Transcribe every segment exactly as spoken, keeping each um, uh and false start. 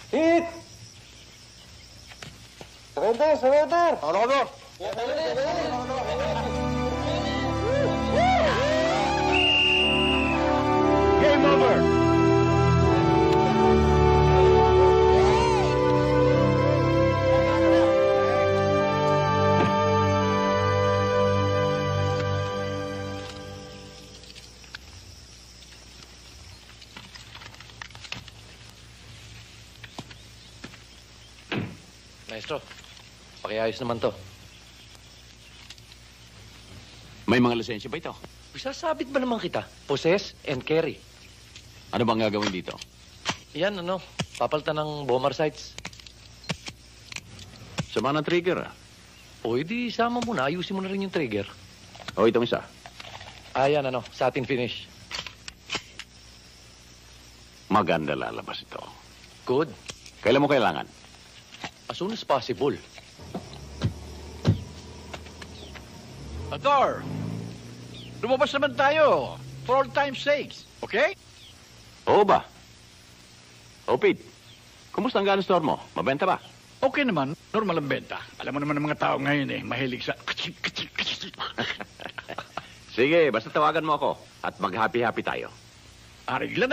Hit! Surrender! Surrender! Ano, ano? Game over! Maestro, pakiayos naman to. May mga lisensya ba ito? Sasabit ba naman kita? Possess and carry. Ano bang gagawin dito? Yan, ano, papalitan ng bomber sights. Sama ng trigger, ah. O, edi sama mo na. Ayusin mo na rin yung trigger. O, itong isa. Ah, yan, ano, satin finish. Maganda lalabas ito. Good. Kailan mo kailangan? As soon as possible. Ador! Lumabas naman tayo. For all time's sakes. Okay? Oo ba? O, Pete. Kumusta ang gun store mo? Mabenta ba? Okay naman. Normal ang benta. Alam mo naman ng mga tao ngayon eh. Mahilig sa... Sige, basta tawagan mo ako. At mag-happy-happy tayo. Arigla na.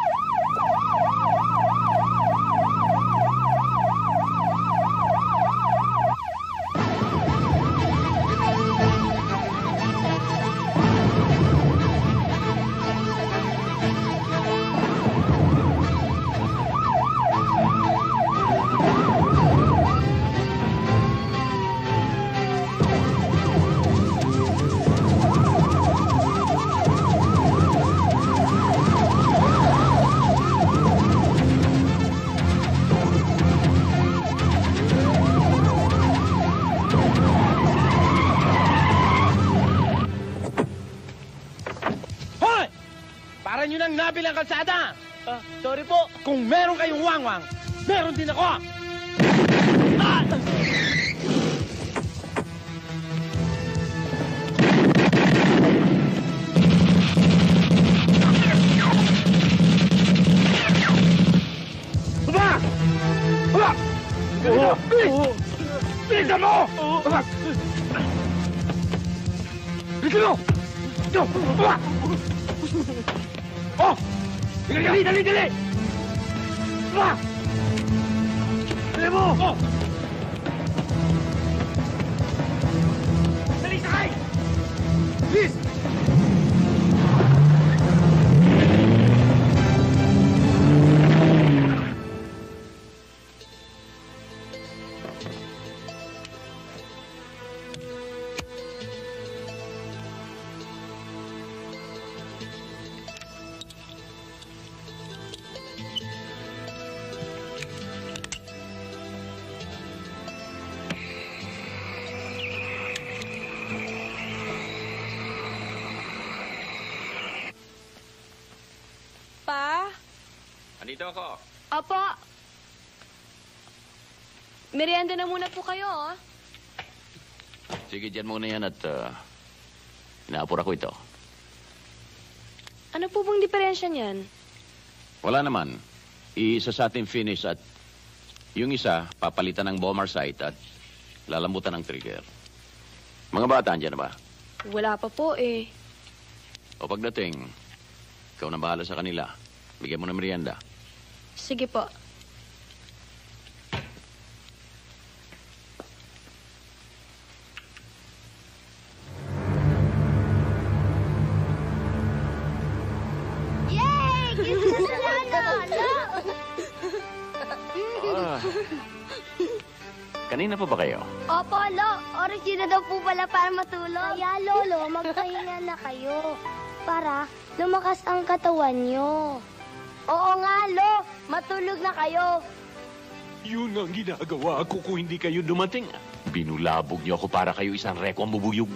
Para nyo nang nabilang kalsada! Ah, sorry po. Kung meron kayong wangwang, meron din ako! Ah! Baba! Baba! Oh, Bilis! oh. Bilisan mo! Baba! Bilisan mo! Baba! Oh! Dali, dali, dali, dali! Baba! Dali mo! Oh! Dali, sakay! Bilis! Pa? Andito ako. Opo. Merienda na muna po kayo, oh. Sige, dyan muna yan at uh, inaapura ko ito. Ano po bang diferensya niyan? Wala naman. Iisa sa ating finish at yung isa, papalitan ng bomber sight at lalambutan ng trigger. Mga bata, andyan na ba? Wala pa po, eh. O pagdating, ikaw na bahala sa kanila. Bigyan mo ng merienda. Sige po. Yay! Kisses na lalo! Ah. Kanina pa ba kayo? Opo, Lo. Oras yun na daw po pala para matulog. Kaya, Lolo, magpahinga na kayo. Para lumakas ang katawan nyo. Oo nga, Lo. Matulog na kayo. Yun ang ginagawa ko kung hindi kayo dumating. Binulabog niyo ako para kayo isang reko ang bubuyog.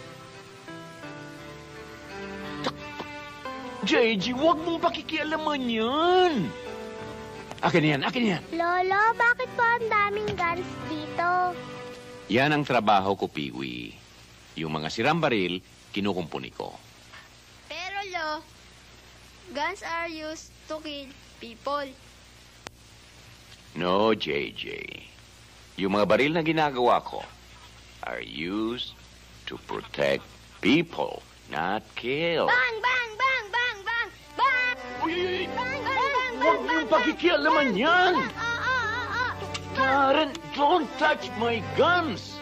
J G, huwag mong pakikialaman yan. Akin yan, akin yan. Lolo, bakit po ang daming guns dito? Yan ang trabaho ko, Piwi. Yung mga sirang baril, kinukumpuni ko. Pero, Lo, guns are used to kill people. No, J J. Yung mga baril na ginagawa ko are used to protect people, not kill. Bang, bang, bang, bang, bang, bang! Uy, uy, uy! Bang, bang, Huwag niyong pakikialaman yan! Ah, ah, ah, ah. Karen, don't touch my guns!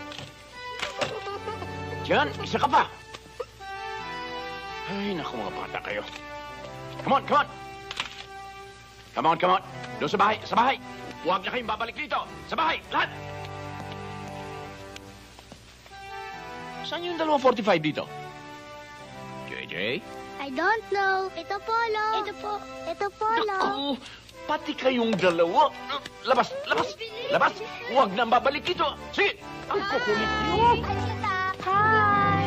Diyan, isa ka pa! Ay, naku mga bata kayo. Come on, come on! Come on, come on! Doon sa bahay, sa bahay! Huwag na kayong babalik dito! Sa bahay, lahat! Saan yung dalawang forty-five dito? J J? I don't know. Ito po, Lo. Ito po. Ito po, Lo. Naku! Pati kayong dalawa! Labas! Labas! Labas! Huwag na babalik dito! Sige! Ang kukulit niyo! Hi!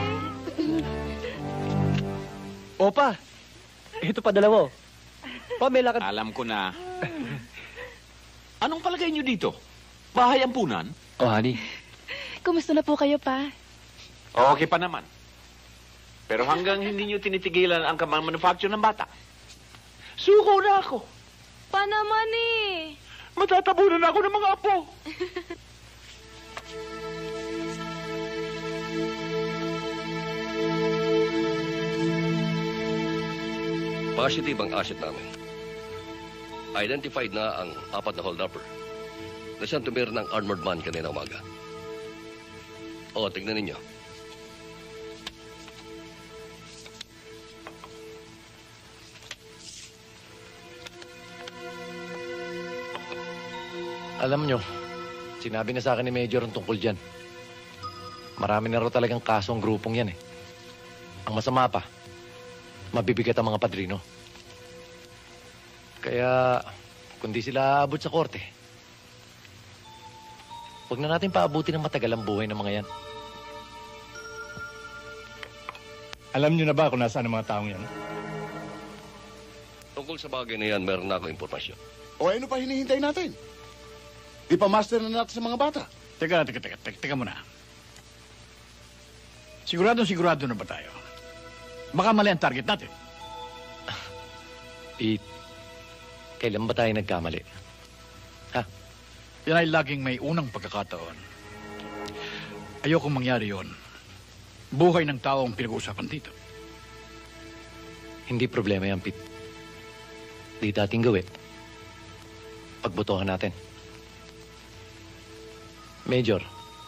Opa, ito pa dalawa. Pa, may lakad. Alam ko na. Anong palagay niyo dito? Bahay ampunan? Oh, honey. Kumusta na po kayo, pa? Okay pa naman. Pero hanggang hindi niyo tinitigilan ang manufacture ng bata, suko na ako. Pa naman eh. Matatabunan ako ng mga apo. Positive ang asset namin. Identified na ang apat na hold-upper na siyang tumira ng armored man kanina umaga. O, tignan ninyo. Alam nyo, sinabi na sa akin ni Major ang tungkol dyan. Marami na raw talagang kaso ang grupong yan eh. Ang masama pa, mabibigat ang mga padrino. Kaya, kung di sila abot sa korte, huwag na natin paabutin ng matagal ang buhay ng mga yan. Alam niyo na ba kung nasaan ang mga taong yan? Tungkol sa bagay na yan, meron na ako impormasyon. O ano pa hinihintay natin? Di pa master na natin sa mga bata. Teka, teka, teka, teka, teka muna. Sigurado, sigurado na ba tayo? Baka mali ang target natin. Pete, kailan ba tayo nagkamali? Ha? Yan ay laging may unang pagkakataon. Ayokong mangyari yon. Buhay ng tao ang pinag-uusapan dito. Hindi problema yan, Pete. Di dating gawin. Pagbotohan natin. Major.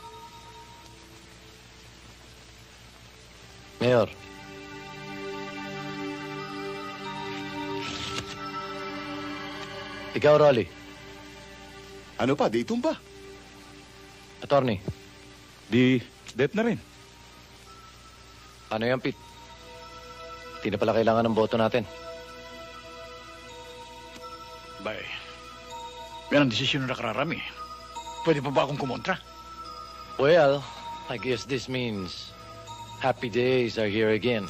Mayor. Ikaw, Rolly. Ano pa, di itumba. Attorney. Di, death na rin. Ano yan, Pete? Hindi na pala kailangan ng boto natin. Bay, yan ang desisyon na nakararami. Pwede pa ba akong kumontra? Well, I guess this means happy days are here again.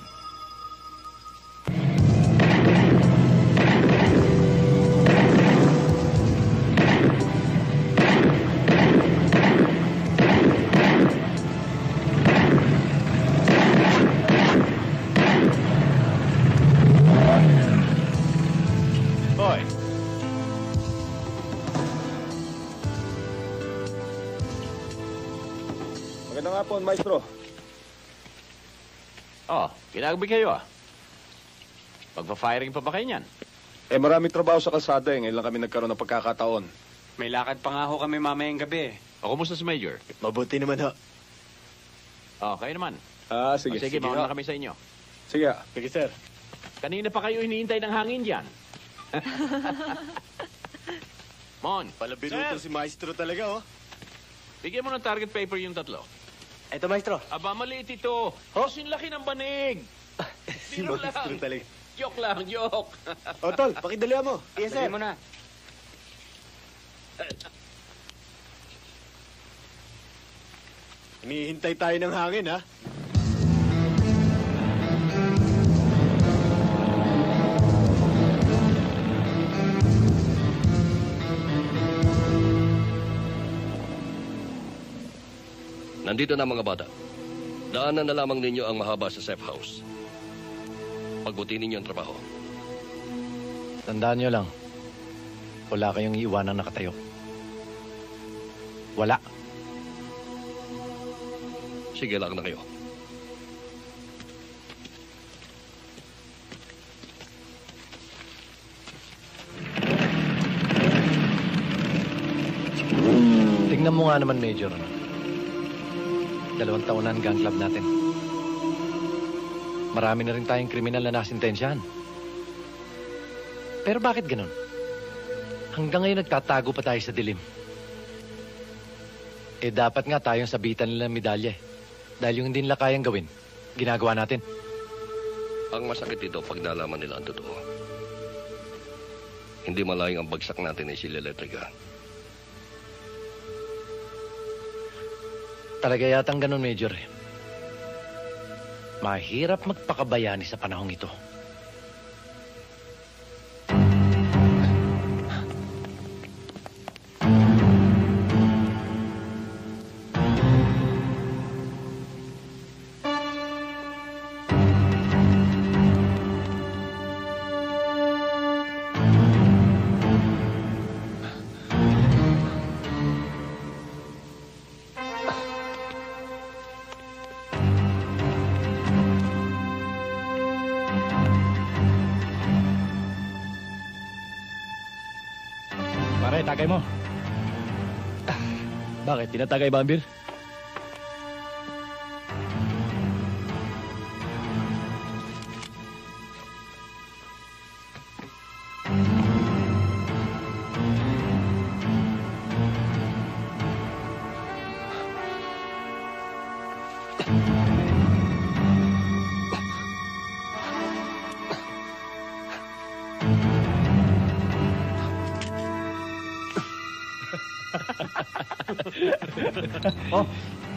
Hoy. Magandang hapon, maestro. Oh, ginagabi kayo ah. Pagpa-firing pa ba kayo niyan? Eh, maraming trabaho sa kalsada eh. Ngayon lang kami nagkaroon ng pagkakataon. May lakad pa nga ho kami mamayang gabi. O, kumusta si Major? Mabuti naman ho. Oh, kayo naman. Ah, O, sige, sige. mauna na kami sa inyo. Sige. Sige, sir. Kanina pa kayo hinihintay ng hangin dyan. Mon, Palabinuto si maestro talaga, oh. bigyan mo ng target paper yung tatlo. Ito, maestro. Aba, maliit ito. Oh, sinlaki ng banig. Si Biro maestro lang. talaga. Joke lang, joke. O, tol, pakidalihan mo. Yes, sir. mo na. Hinihintay tayo ng hangin, ha? Nandito na mga bata. Daanan na lamang ninyo ang mahaba sa safe house. Pagbuti ninyo ang trabaho. Tandaan nyo lang, wala kayong iiwanang nakatayo. Wala. Sige lang na kayo. Tingnan mo nga naman, Major. Ano? Dalawang taon na ang gang club natin. Marami na rin tayong kriminal na nasintensyahan. Pero bakit ganun? Hanggang ngayon nagtatago pa tayo sa dilim. Eh dapat nga tayong sabitan nila ng medalya eh. Dahil yung hindi nila kayang gawin, ginagawa natin. Ang masakit dito pag nalaman nila ang totoo. Hindi malayang ang bagsak natin ay sila Letriga. Talaga yatang ganun, Major. Eh. Mahirap magpakabayani sa panahong ito. Pare, tagay mo. Bakit? Tinatagay ba ang beer? Oh.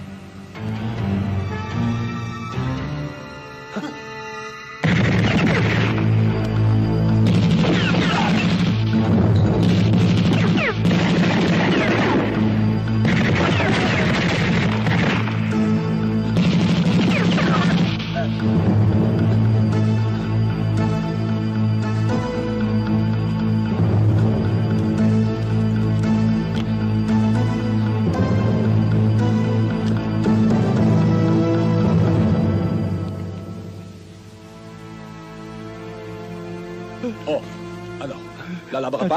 Oh, ano? Lalaban ka pa?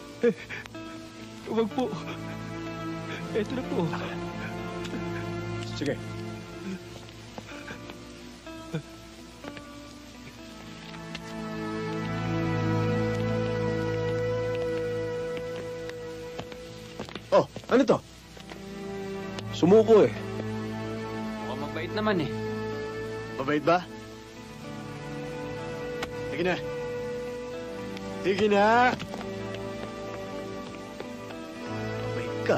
Huwag po. Ito na po. Sige. Oh, ano to? Sumuko eh. Mukhang mabait naman eh. Mabait ba? Sige na. Sige na. Mabait ka.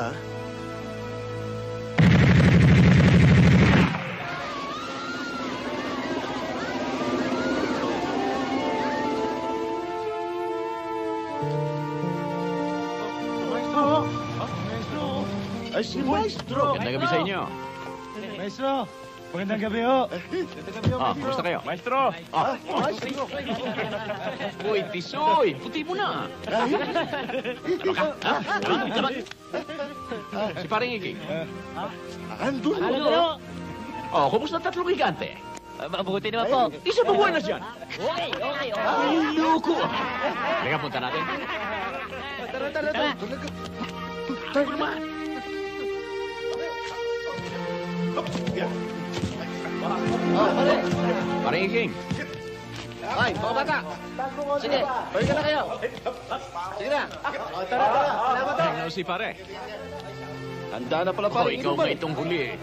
Ay, si Maestro! Gandang gabi sa inyo. Maestro! Magandang gabi ho. Magandang gabi ho, Ah, kumusta kayo? Maestro! Ah, Maestro! uy, tisoy! Puti mo na! Ano ka? Ha? Laban, laban! Si paring Iking. Andun! Ano? Oh, kumusta tatlong higante? Mabuti naman po. Isa pa buwan na siyan. Okay, okay, okay. Ay, loko! Halika, punta natin. Tara, tara, tara! Tayo naman! Paring Iking. Ay, mga bata! Sige, balik na kayo. Sige na. O, tara, tara. Salamat ho. Ano si pare? Handa na pala Oh, parang ikaw nga itong huli eh.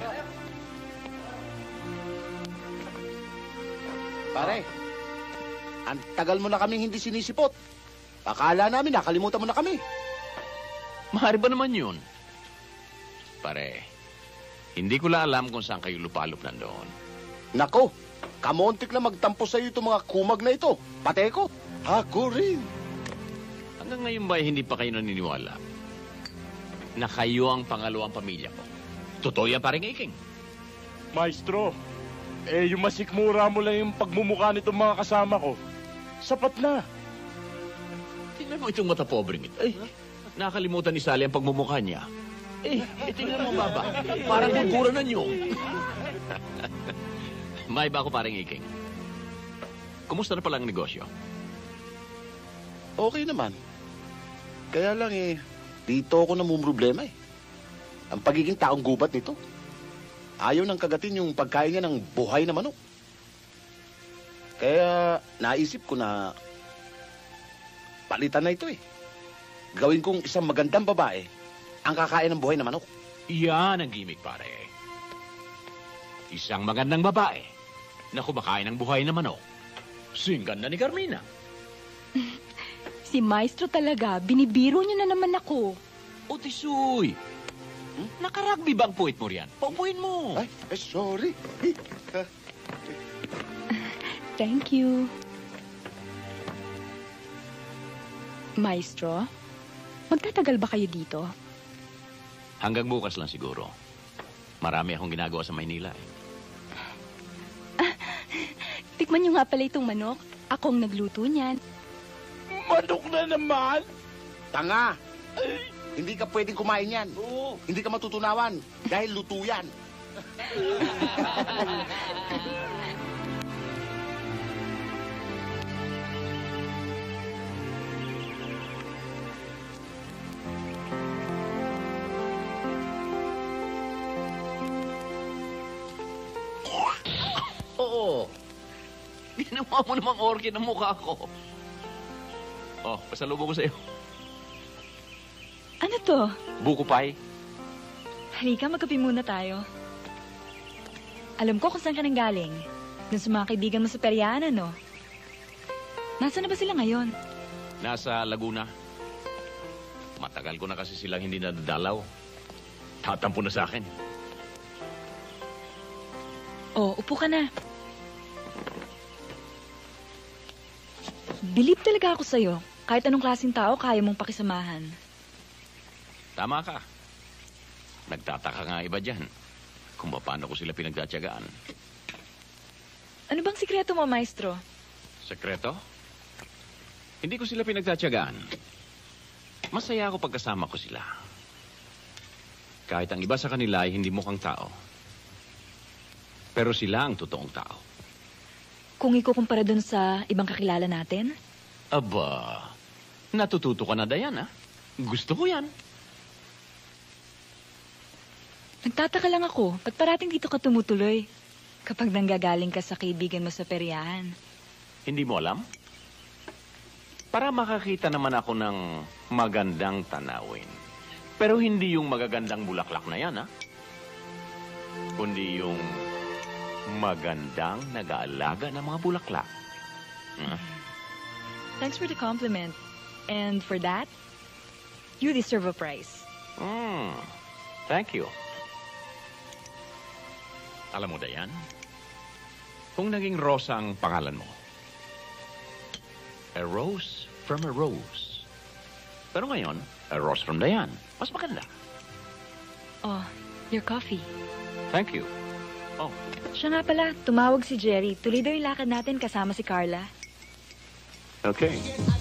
Pare, ang tagal mo na kaming hindi sinisipot. Akala namin nakalimutan mo na kami. Mahari ba naman yun? Pare, hindi ko lang alam kung saan kayo lupalop nandoon. Nako, kamontik lang magtampo sa'yo itong mga kumag na ito. Pate ko. Ako rin. Hanggang ngayon ba hindi pa kayo naniniwala na kayo ang pangalawang pamilya ko? Totoo yan, paring Iking. Maestro, eh yung masikmura mo lang yung pagmumukha nitong mga kasama ko. Sapat na. Tingnan mo itong mata pobreng ito. Ay, nakalimutan ni Sally ang pagmumukha niya. Eh, eh tingnan mo, Baba. Parang gugura na nyo. May ba ako parang iking? Kumusta na pala ang negosyo? Okay naman. Kaya lang eh, dito ako namumroblema eh. Ang pagiging taong gubat nito. Ayaw nang kagatin yung pagkain niya ng buhay na manok. Kaya naisip ko na palitan na ito eh. Gawin kong isang magandang babae ang kakain ng buhay na manok. Iyan ang gimmick, pare. Isang magandang babae na kumakain ng buhay na manok. Singgan na ni Carmina. Si Maestro talaga, binibiro niya na naman ako. O, Tisoy. Hmm? Nakaragbi ba ang puwit mo riyan? Paupuin mo. Ay, eh, sorry. Thank you. Maestro, magtatagal ba kayo dito? Hanggang bukas lang siguro. Marami akong ginagawa sa Maynila eh. Ah, tikman niyo nga pala itong manok. Akong nagluto niyan. Manok na naman? Tanga! Hindi ka pwedeng kumain yan. Oo. Hindi ka matutunawan dahil luto yan. Oo. Ginawa mo namang orchid ng mukha ko. Oh, pasalubong ko sa'yo. Ano to? Buko pie. Halika, magkape muna tayo. Alam ko kung saan ka nang galing. Dun sa mga kaibigan mo sa Periana, no? Nasaan na ba sila ngayon? Nasa Laguna. Matagal ko na kasi silang hindi nadadalaw. Tatampo na sa akin. Oh, upo ka na. Bilib talaga ako sa'yo. Kahit anong klaseng tao, kaya mong pakisamahan. Tama ka. Nagtataka nga iba dyan kung paano ko sila pinagtatyagaan. Ano bang sikreto mo, Maestro? Sekreto? Hindi ko sila pinagtatyagaan. Masaya ako pagkasama ko sila. Kahit ang iba sa kanila ay hindi mukhang tao. Pero sila ang totoong tao. Kung ikukumpara dun sa ibang kakilala natin? Aba, natututo ka na, Diana. Gusto ko yan. Nagtataka lang ako, ba't parating dito ka tumutuloy? Kapag nanggagaling ka sa kaibigan mo sa peryahan. Hindi mo alam? Para makakita naman ako ng magandang tanawin. Pero hindi yung magagandang bulaklak na yan, ha? Kundi yung magandang nag-aalaga ng mga bulaklak. Hmm? Thanks for the compliment. And for that, you deserve a prize. Hmm. Thank you. Alam mo, Dayan, kung naging Rosa ang pangalan mo, a rose from a rose. Pero ngayon, a rose from Dayan. Mas maganda. Oh, your coffee. Thank you. Oh. Siya nga pala, tumawag si Jerry. Tuloy daw yung lakad natin kasama si Carla. Okay.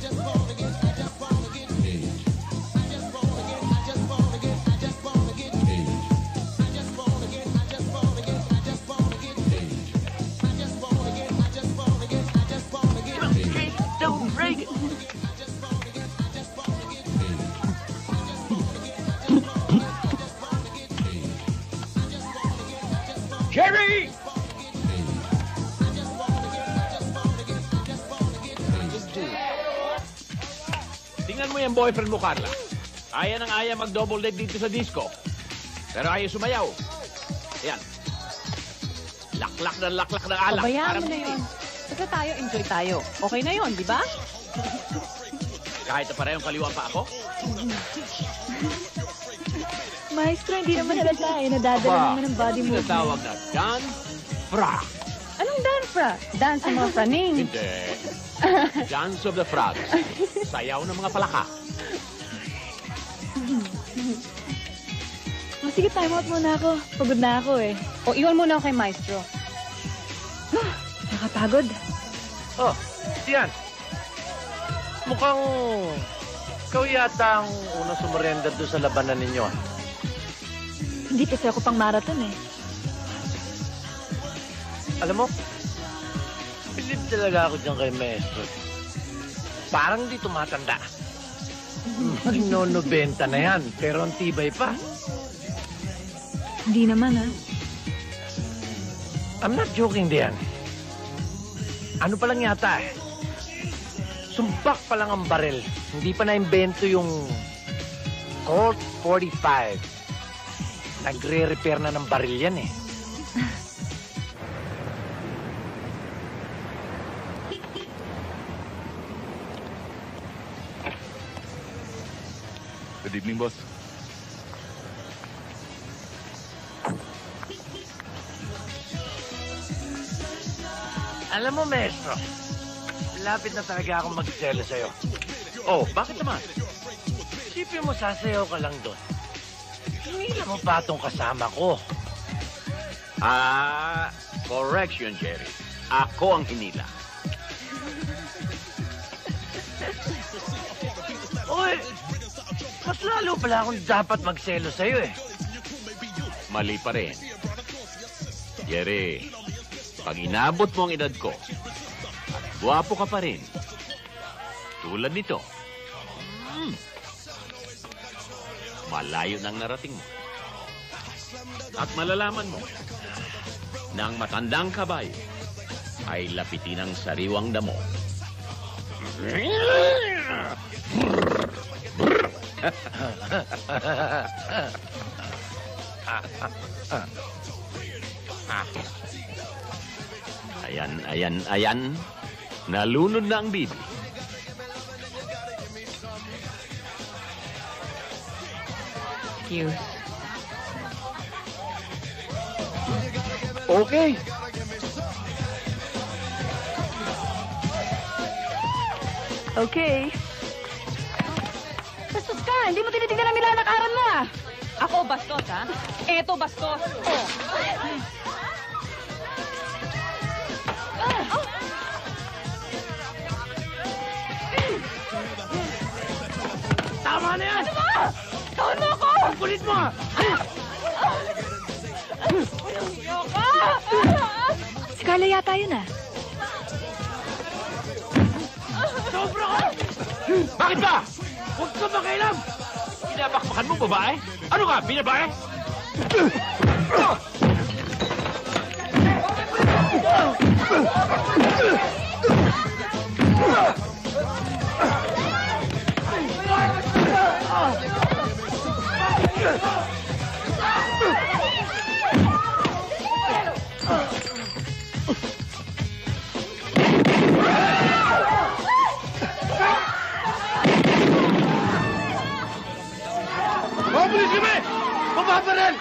Jerry! Tingnan mo yung boyfriend mo, Carla. Aya ng aya mag-double date dito sa disco. Pero ayaw sumayaw. Ayan. Laklak na laklak na alak. Pabayaan mo na yun. Basta tayo, enjoy tayo. Okay na yun, di ba? Kahit na parehong kaliwa pa ako? Maestro, hindi naman halata eh. Nadadala naman ng body movement. Tinatawag na Dan Fra. Anong dance, fra? Dance ng mga praning. Hindi. Dance of the Frogs. Sayaw ng mga palaka. Oh, sige, time out muna ako. Pagod na ako eh. O, iwan muna ako kay Maestro. Ah, nakapagod. Oh, yan. Mukhang ikaw yata ang unang sumurrender doon sa labanan ninyo. Hindi kasi ako pang marathon eh. Alam mo, bilib talaga ako dyan kay Maestro. Parang di tumatanda. Magno-nobenta na yan, pero ang tibay pa. Hindi naman ah. I'm not joking, Dian. Ano pa lang yata eh. Sumbak pa lang ang baril. Hindi pa na-invento yung Colt forty-five. Nagre-repair na ng baril yan eh. Good evening, boss. Alam mo, Maestro, lapit na talaga akong magselo sa'yo. Oh, bakit naman? Isipin mo, sasayaw ka lang doon. Hinila mo pa itong kasama ko. Ah, correction, Jerry. Ako ang hinila. Uy, mas lalo pala akong dapat magselo sa'yo eh. Mali pa rin. Jerry, pag inabot mo ang edad ko, at guwapo ka pa rin, tulad nito, hmm, malayo nang narating mo. At malalaman mo na ang matandang kabayo ay lapitin ang sariwang damo. Ayan, ayan, ayan. Nalunod na ang bibi. Excuse. Okay. Okay. Bastos ka! Hindi mo tinitingnan ang nilalakaran mo ah! Ako bastos, ha? Eto bastos. Oh. Tama na yan! Ano ba? Tawad mo ako! Ang kulit mo! Si Carla yata yun ah. Sobra ka! Bakit ba? Huwag ka makialam! Pinabakbakan mo, babae? Ano ka, binabae? Mabulis kami! Mababaran!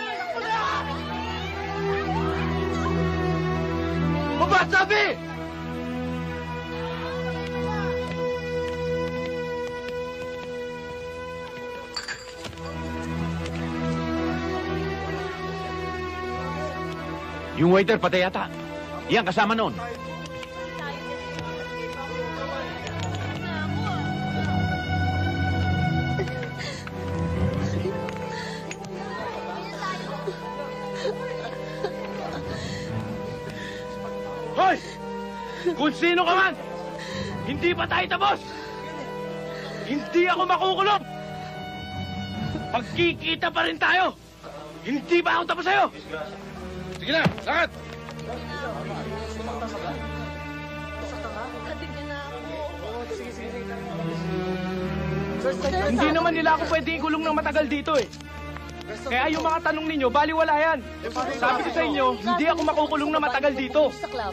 Baba, sabi! Yung waiter, patay yata. Yan, kasama noon. Hoy! Kung sino ka man, hindi pa tayo tapos! Hindi ako makukulong! Pagkikita pa rin tayo! Hindi pa ako tapos sa'yo! Sige na, lahat! Hindi naman nila ako pwede ikulong ng matagal dito eh. Kaya yung mga tanong ninyo, baliwala yan. Sabi ko sa inyo, hindi ako makukulong na matagal dito.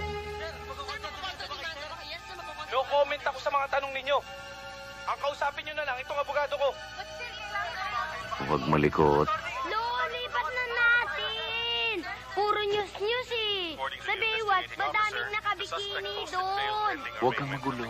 No comment ako sa mga tanong ninyo. Ang kausapin nyo na lang, itong abogado ko. Huwag malikot. Lo, lipat na natin! Puro news-news eh. Sa Baywatch, madaming nakabikini doon. Huwag kang magulo.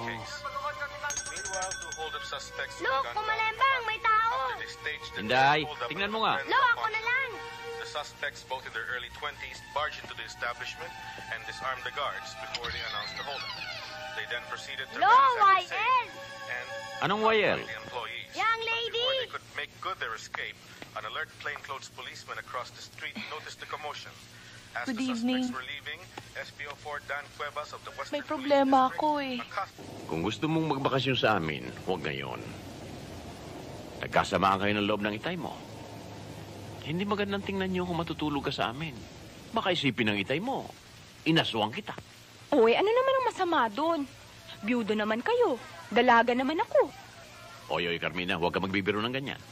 Lo, kumalembang, may tao. Hinday, tingnan mo nga. Lo, ako na lang. The suspects, both in their early twenties, barged into the establishment and disarmed the guards before they announced the holdup. They then proceeded to Lo, ransack the Y L! safe and Anong Y L? the employees. Young lady! Before they could make good their escape, An alert plainclothes policeman across the street noticed the commotion. As Good the evening. suspects were leaving, S P O four Dan Cuevas of the Western May problema Police ako eh. District Kung gusto mong magbakasyon sa amin, huwag ngayon. Nagkasamaan kayo ng loob ng itay mo. Hindi magandang tingnan niyo kung matutulog ka sa amin. Baka isipin ng itay mo, inaswang kita. Uy, ano naman ang masama doon? Biyudo naman kayo. Dalaga naman ako. Oy, oy, Carmina, huwag ka magbibiro ng ganyan.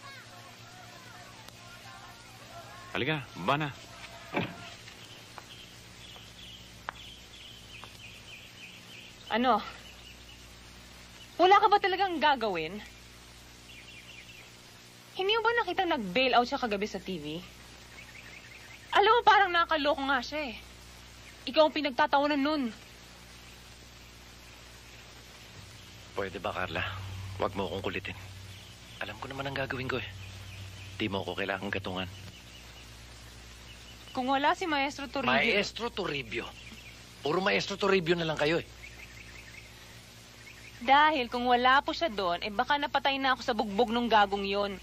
Halika, baba na. Ano? Wala ka ba talagang gagawin? Hindi mo ba nakita nag-bail out siya kagabi sa T V? Alam mo, parang nakaloko nga siya eh. Ikaw ang pinagtatawanan nun. Pwede ba, Carla? Huwag mo akong kulitin. Alam ko naman ang gagawin ko eh. Di mo ako kailangang gatungan. Kung wala si Maestro Toribio... Maestro Toribio? Puro Maestro Toribio na lang kayo eh. Dahil kung wala po siya doon, eh baka napatay na ako sa bugbog ng gagong yon.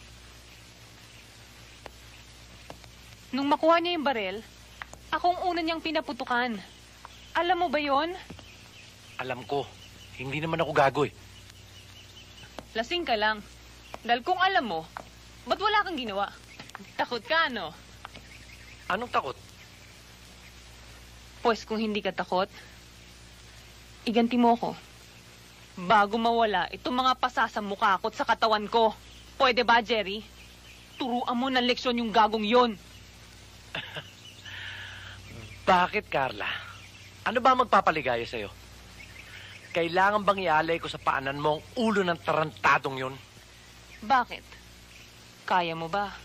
Nung makuha niya yung barel, akong una niyang pinaputukan. Alam mo ba yon? Alam ko. Hindi naman ako gago eh. Lasing ka lang. Dahil kung alam mo, ba't wala kang ginawa? Takot ka, no? Anong takot? Pues kung hindi ka takot, iganti mo ko. Bago mawala itong mga pasa sa mukha ko at sa katawan ko. Pwede ba, Jerry? Turuan mo ng leksyon yung gagong yon. Bakit, Carla? Ano ba magpapaligaya sa'yo? Kailangan bang ialay ko sa paanan mo ang ulo ng tarantadong yun? Bakit? Kaya mo ba?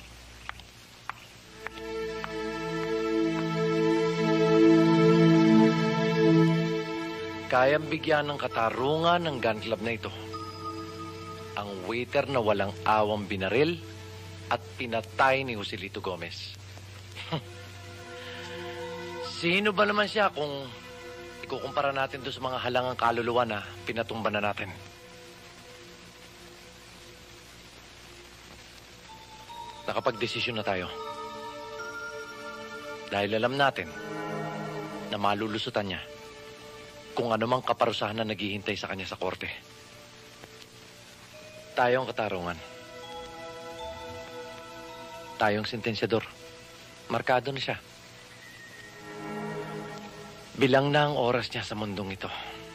Kayang bigyan ng katarungan ng gun club na ito. Ang waiter na walang awang binaril at pinatay ni Joselito Gomez. Sino ba naman siya kung ikukumpara natin doon sa mga halangang kaluluwa na pinatumba na natin? Nakapag-desisyon na tayo. Dahil alam natin na malulusutan niya kung anumang kaparusahan na naghihintay sa kanya sa korte. Tayo ang katarungan. Tayong sentensyador. Markado na siya. Bilang na ang oras niya sa mundong ito.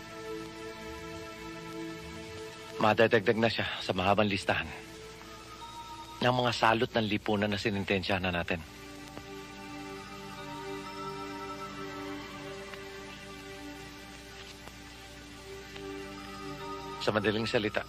Madadagdag na siya sa mahabang listahan ng mga salot ng lipunan na sinintensyahan na natin. Sa madaling salita,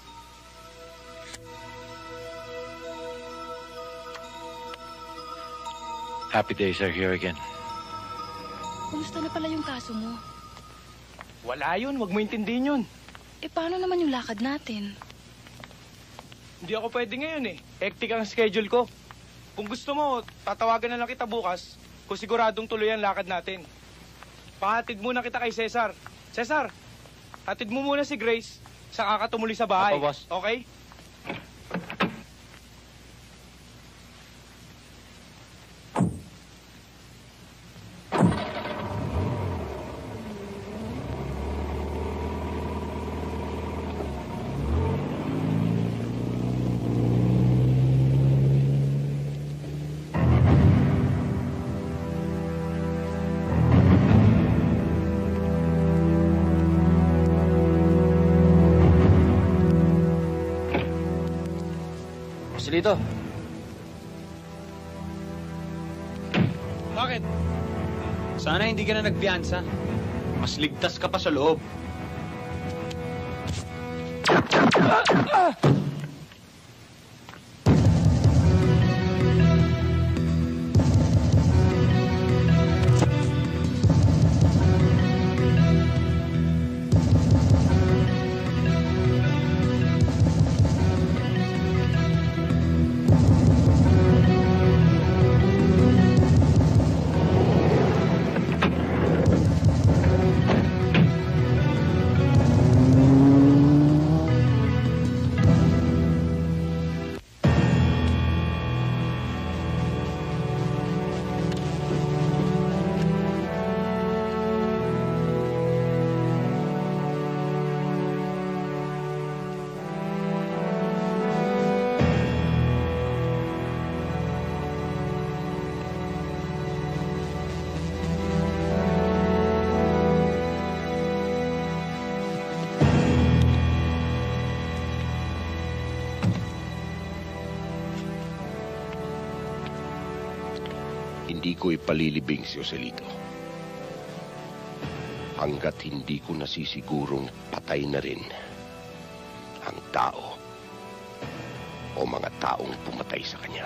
happy days are here again. Kumusta na pala yung kaso mo? Wala yun, wag mo intindihin yun. Eh, paano naman yung lakad natin? Hindi ako pwede ngayon eh. Hectic ang schedule ko. Kung gusto mo, tatawagan na lang kita bukas kung siguradong tuloy ang lakad natin. Pahatid muna kita kay Cesar. Cesar, hatid mo muna si Grace sa kakatumuli sa bahay. Opo, boss. Okay? Dito. Bakit? Sana hindi ka na nagpiyansa. Mas ligtas ka pa sa loob. Ah! Ah! hindi ko ipalilibing si Joselito. Hanggat hindi ko nasisigurong patay na rin ang tao o mga taong pumatay sa kanya.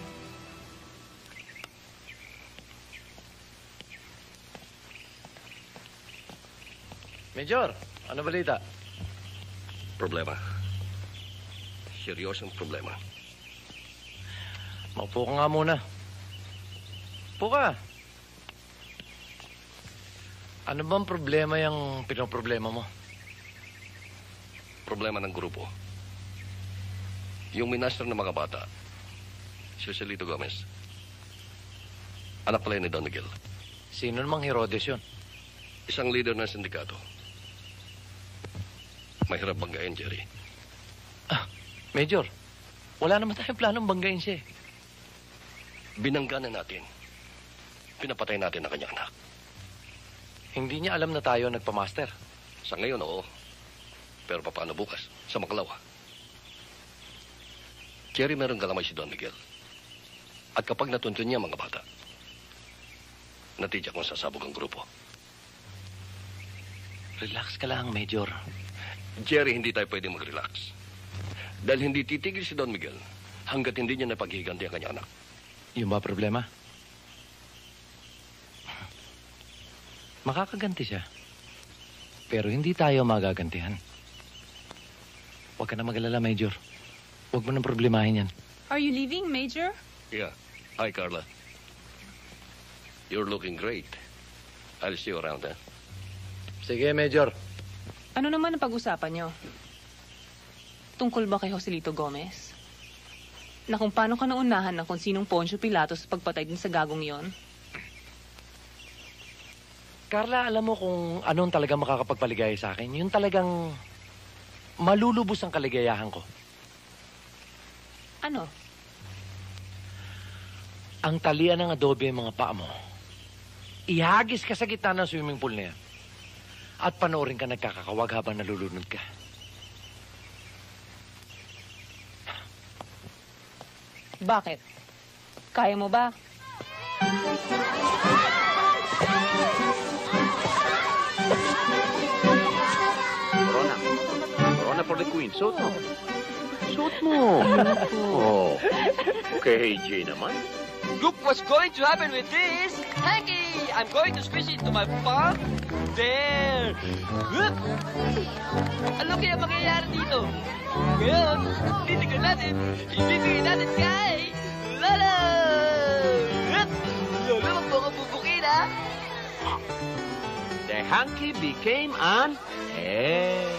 Major, ano balita? Problema. Seryosong problema. Maupo ka nga muna. Upo ka. Ano bang problema yung pinoproblema mo? Problema ng grupo. Yung minastro ng mga bata, si Joselito Gomez. Anak pala yun ni Don Miguel. Sino namang Herodes yun? Isang leader ng sindikato. Mahirap banggain, Jerry. Ah, Major, wala naman tayong planong banggain siya eh. Binangga na natin. Pinapatay natin ang kanyang anak. Hindi niya alam na tayo nagpamaster. Sa ngayon, oo. Pero paano bukas? Sa Makalawa. Jerry, meron galamay si Don Miguel. At kapag natuntun niya mga bata, natidyak kung sasabog ang grupo. Relax ka lang, Major. Jerry, hindi tayo pwedeng mag-relax. Dahil hindi titigil si Don Miguel hanggat hindi niya napaghihiganti ang kanyang anak. Yung ba problema? Makakaganti siya. Pero hindi tayo magagantihan. Huwag ka na mag-alala, Major. Huwag mo nang problemahin yan. Are you leaving, Major? Yeah. Hi, Carla. You're looking great. I'll see you around, huh? Sige, Major. Ano naman ang pag-usapan nyo? Tungkol ba kay Joselito Gomez? Na kung paano ka naunahan ng kung sinong Poncio Pilatos sa pagpatay din sa gagong yon? Carla, alam mo kung anong talaga makakapagpaligaya sa akin? Yung talagang malulubos ang kaligayahan ko. Ano? Ang talian ng adobe ang mga paa mo. Ihagis ka sa gitna ng swimming pool na yan. At panoorin ka nagkakakawag habang nalulunod ka. Bakit? Kaya mo ba? Corona. Corona for the queen. Suot mo. Suot mo. Oh. K J naman. Look what's going to happen with this. Hanky! I'm going to squish it to my palm. There! Look! Ano kaya mangyayari dito? Ngayon, titignan natin, ibibigay natin kay Lolo! Lolo, wag mo ko bubukin, ha? The hanky became an egg.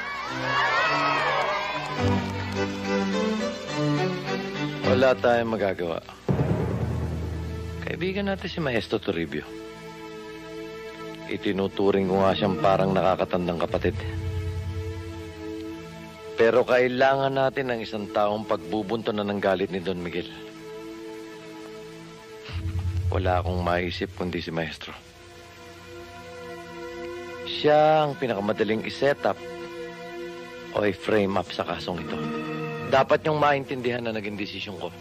Wala tayong magagawa. Kaibigan natin si Maestro Toribio. Itinuturing ko nga siyang parang nakakatandang kapatid. Pero kailangan natin ng isang taong pagbubunto na ng galit ni Don Miguel. Wala akong maisip kundi si Maestro. Siya ang pinakamadaling i-set up o i-frame up sa kasong ito. Dapat niyong maintindihan na naging desisyon ko.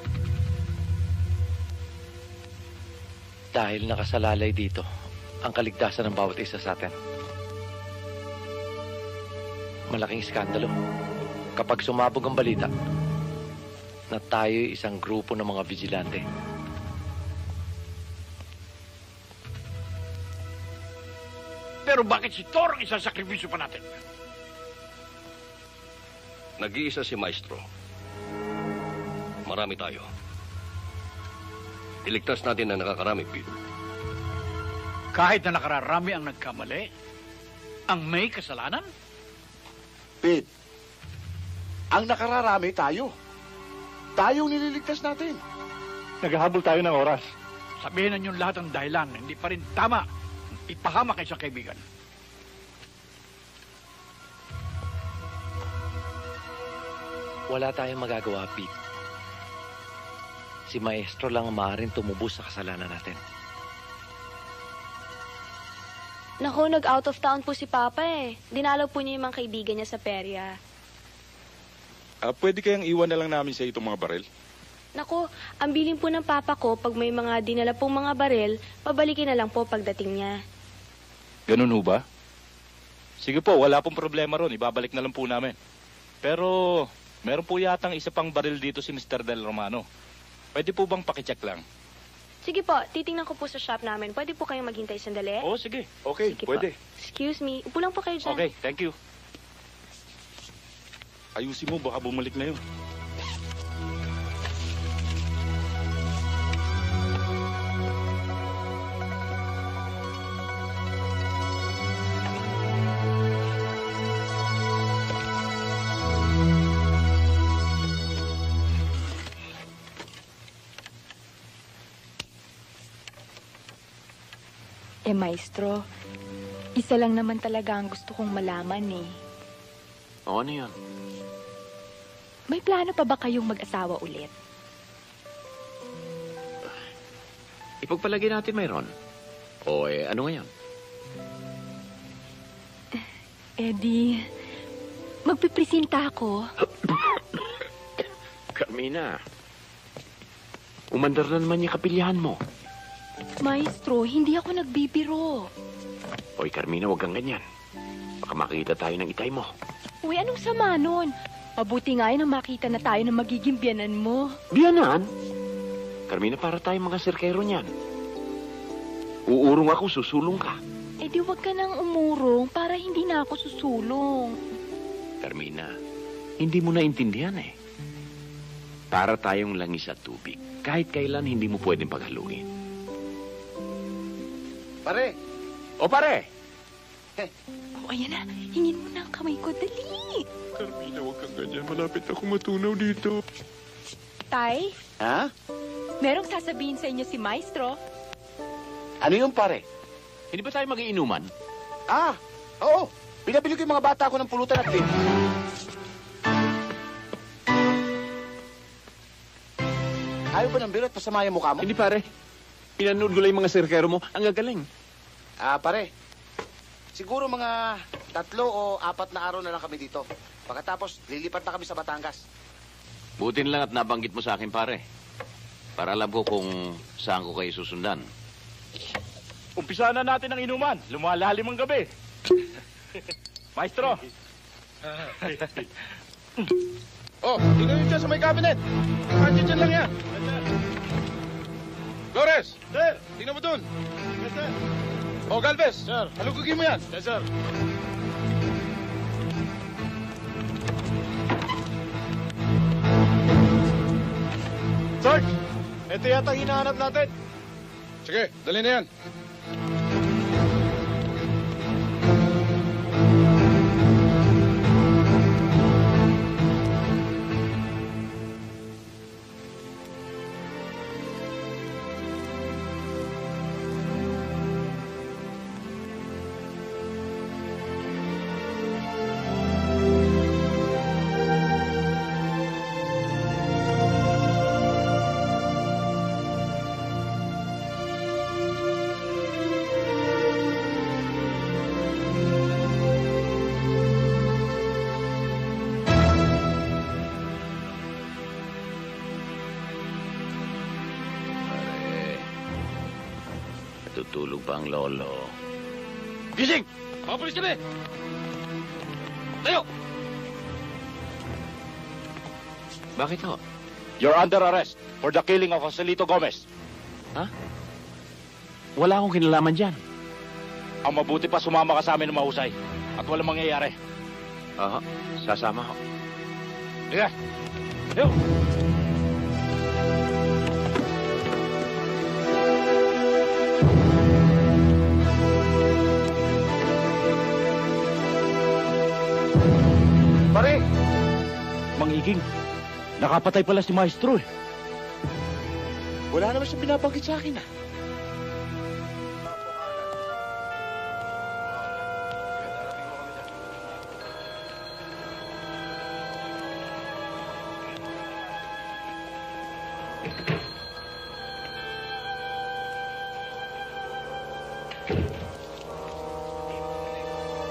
Dahil nakasalalay dito ang kaligtasan ng bawat isa sa atin. Malaking iskandalo kapag sumabog ang balita na tayo'y isang grupo ng mga vigilante. Pero bakit si Thor ang isasakripisyo pa natin? Nag-iisa si Maestro. Marami tayo. Iligtas natin na nakakarami, Pete. Kahit na nakararami ang nagkamali, ang may kasalanan? Pete, ang nakararami tayo. Tayo nililigtas natin. Naghahabol tayo ng oras. Sabihin na niyo lahat ang dahilan, hindi pa rin tama. Ipahama kayo sa kaibigan. Wala tayong magagawa, Pete. Si Maestro lang ang maaaring tumubos sa kasalanan natin. Naku, nag-out of town po si Papa eh. Dinalaw po niya yung mga kaibigan niya sa perya. Ah, pwede kayang iwan na lang namin sa itong mga baril? Naku, ang bilin po ng papa ko, pag may mga dinala pong mga baril, pabalikin na lang po pagdating niya. Ganun ho ba? Sige po, wala pong problema ron. Ibabalik na lang po namin. Pero, meron po yatang isa pang baril dito si Mister Del Romano. Pwede po bang pakicheck lang? Sige po, titingnan ko po sa shop namin. Pwede po kayong maghintay sandali? Oo, sige. Okay, Sige pwede. Po. Excuse me, upo lang po kayo dyan. Okay, thank you. Ayusin mo, baka bumalik na yun. Eh, maestro, isa lang naman talaga ang gusto kong malaman eh. O, ano yun? May plano pa ba kayong mag-asawa ulit? Ipagpalagay natin mayroon. O, eh, ano ngayon? Eh di, magpipresenta ako. Carmina, umandar na naman yung kapilyahan mo. Maestro, hindi ako nagbibiro. Hoy, Carmina, huwag kang ganyan. Baka makita tayo ng itay mo. Uy, anong sama nun? Mabuti nga yun ang makita na tayo ng magiging biyanan mo. Biyanan? Carmina, para tayo mga sirkero niyan. Uurong ako, susulong ka. Eh di wag ka nang umurong para hindi na ako susulong. Carmina, hindi mo naintindihan eh. Para tayong langis at tubig. Kahit kailan hindi mo pwedeng paghaluin. Pare! O pare! Oh, ayan na. Hingin mo na ang kamay ko. Dali! Carmina, huwag kang ganyan. Malapit ako matunaw dito. Tay, Ha? merong sasabihin sa inyo si Maestro. Ano yung pare? Hindi ba tayo mag-iinuman? Ah, oo. Pinabili ko yung mga bata ko ng pulutan at bin. Ayaw ba ng biro at pasama yung mukha mo? Hindi pare. Pinanood ko lang yung mga sirkero mo. Ang gagaling. Ah, pare. Siguro mga tatlo o apat na araw na lang kami dito. Pagkatapos, lilipat na kami sa Batangas. Buti na lang at nabanggit mo sa akin, pare. Para alam ko kung saan ko kayo susundan. Umpisa na natin ang inuman. Lumalalim ang gabi. Maestro. Oh, tingnan nyo dyan sa may cabinet. Nandiyan dyan lang yan. Flores! Sir! Tingnan mo dun. Yes, sir. Oh, Galvez! Sir. Halugugin mo yan. Yes, sir. Sarge! Ito yata ang hinahanap natin. Sige, dali na yan. Tutulog pa ang lolo. Gising! Mga pulis kami! Tayo! Bakit ho? You're under arrest for the killing of Joselito Gomez. Ha? Wala akong kinalaman dyan. Ang mabuti pa sumama ka sa amin ng mahusay at walang mangyayari. Oo, sasama ho. Sige! Yo! Pare! Mangiging, nakapatay pala si Maestro eh. Wala naman siya binabanggit sa akin, ah.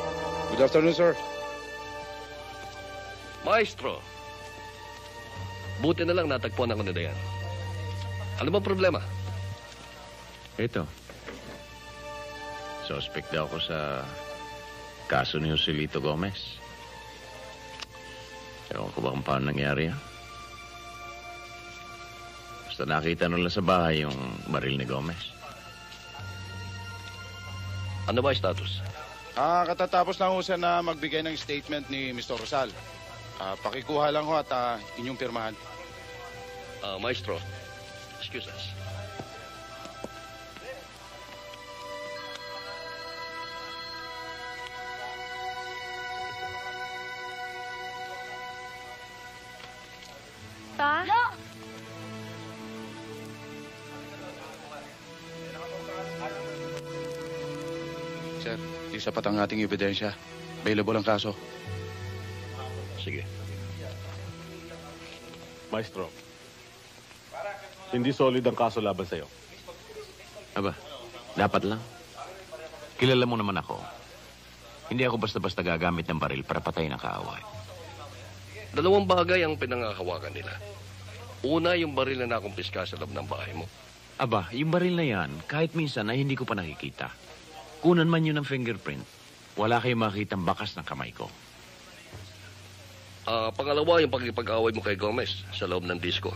Good afternoon, sir. Maestro, Buti na lang natagpuan ako ni Dayan. Ano bang problema? Ito. Suspect daw ako sa kaso ni Joselito Gomez. Ewan ko ba kung paano nangyari yan? Basta nakita nila sa bahay yung baril ni Gomez. Ano ba yung status? Ah, katatapos lang ho sir na magbigay ng statement ni Mister Rosal. Ah, pakikuha lang ho at ah, inyong pirmahan. Ah, Maestro, excuse us. Pa? Sir, di sapat ang ating ebidensya. Available ang kaso. Sige. Maestro, hindi solid ang kaso laban sa'yo. Aba, dapat lang. Kilala mo naman ako. Hindi ako basta-basta gagamit ng baril para patayin ang kaaway. Dalawang bagay ang pinangahawakan nila. Una, yung baril na nakumpiska sa loob ng bahay mo. Aba, yung baril na yan, kahit minsan ay hindi ko pa nakikita. Kunan man yun ng fingerprint, wala kayong makitang bakas ng kamay ko. Ah, pangalawa, yung pagkipag-away mo kay Gomez sa loob ng disco.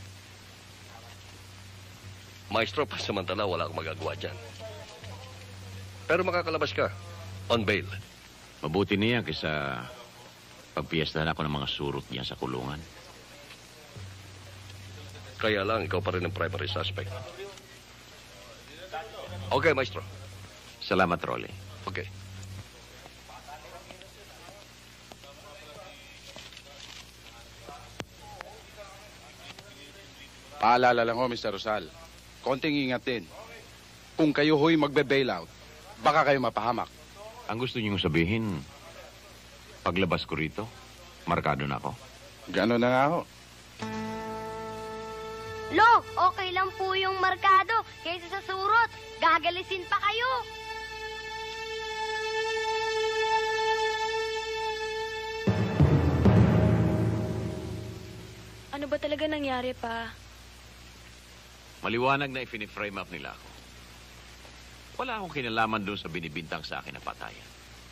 Maestro, pasamantala, wala akong magagawa dyan. Pero makakalabas ka, on bail. Mabuti niya kaysa pagpiestahan ako ng mga surot niya sa kulungan. Kaya lang, ikaw pa rin ang primary suspect. Okay, Maestro. Salamat, Rolly. Okay. Paalala lang ho, Mister Rosal. Konting ingat din. Kung kayo ho'y magbe-bail out, baka kayo mapahamak. Ang gusto niyong sabihin, paglabas ko rito, markado na ako. Gano'n na nga ho. Lo, okay lang po yung markado kaysa sa surot. Gagalisin pa kayo. Ano ba talaga nangyari, pa? Maliwanag na i-frame up nila ako. Wala akong kinalaman doon sa binibintang sa akin na patayan.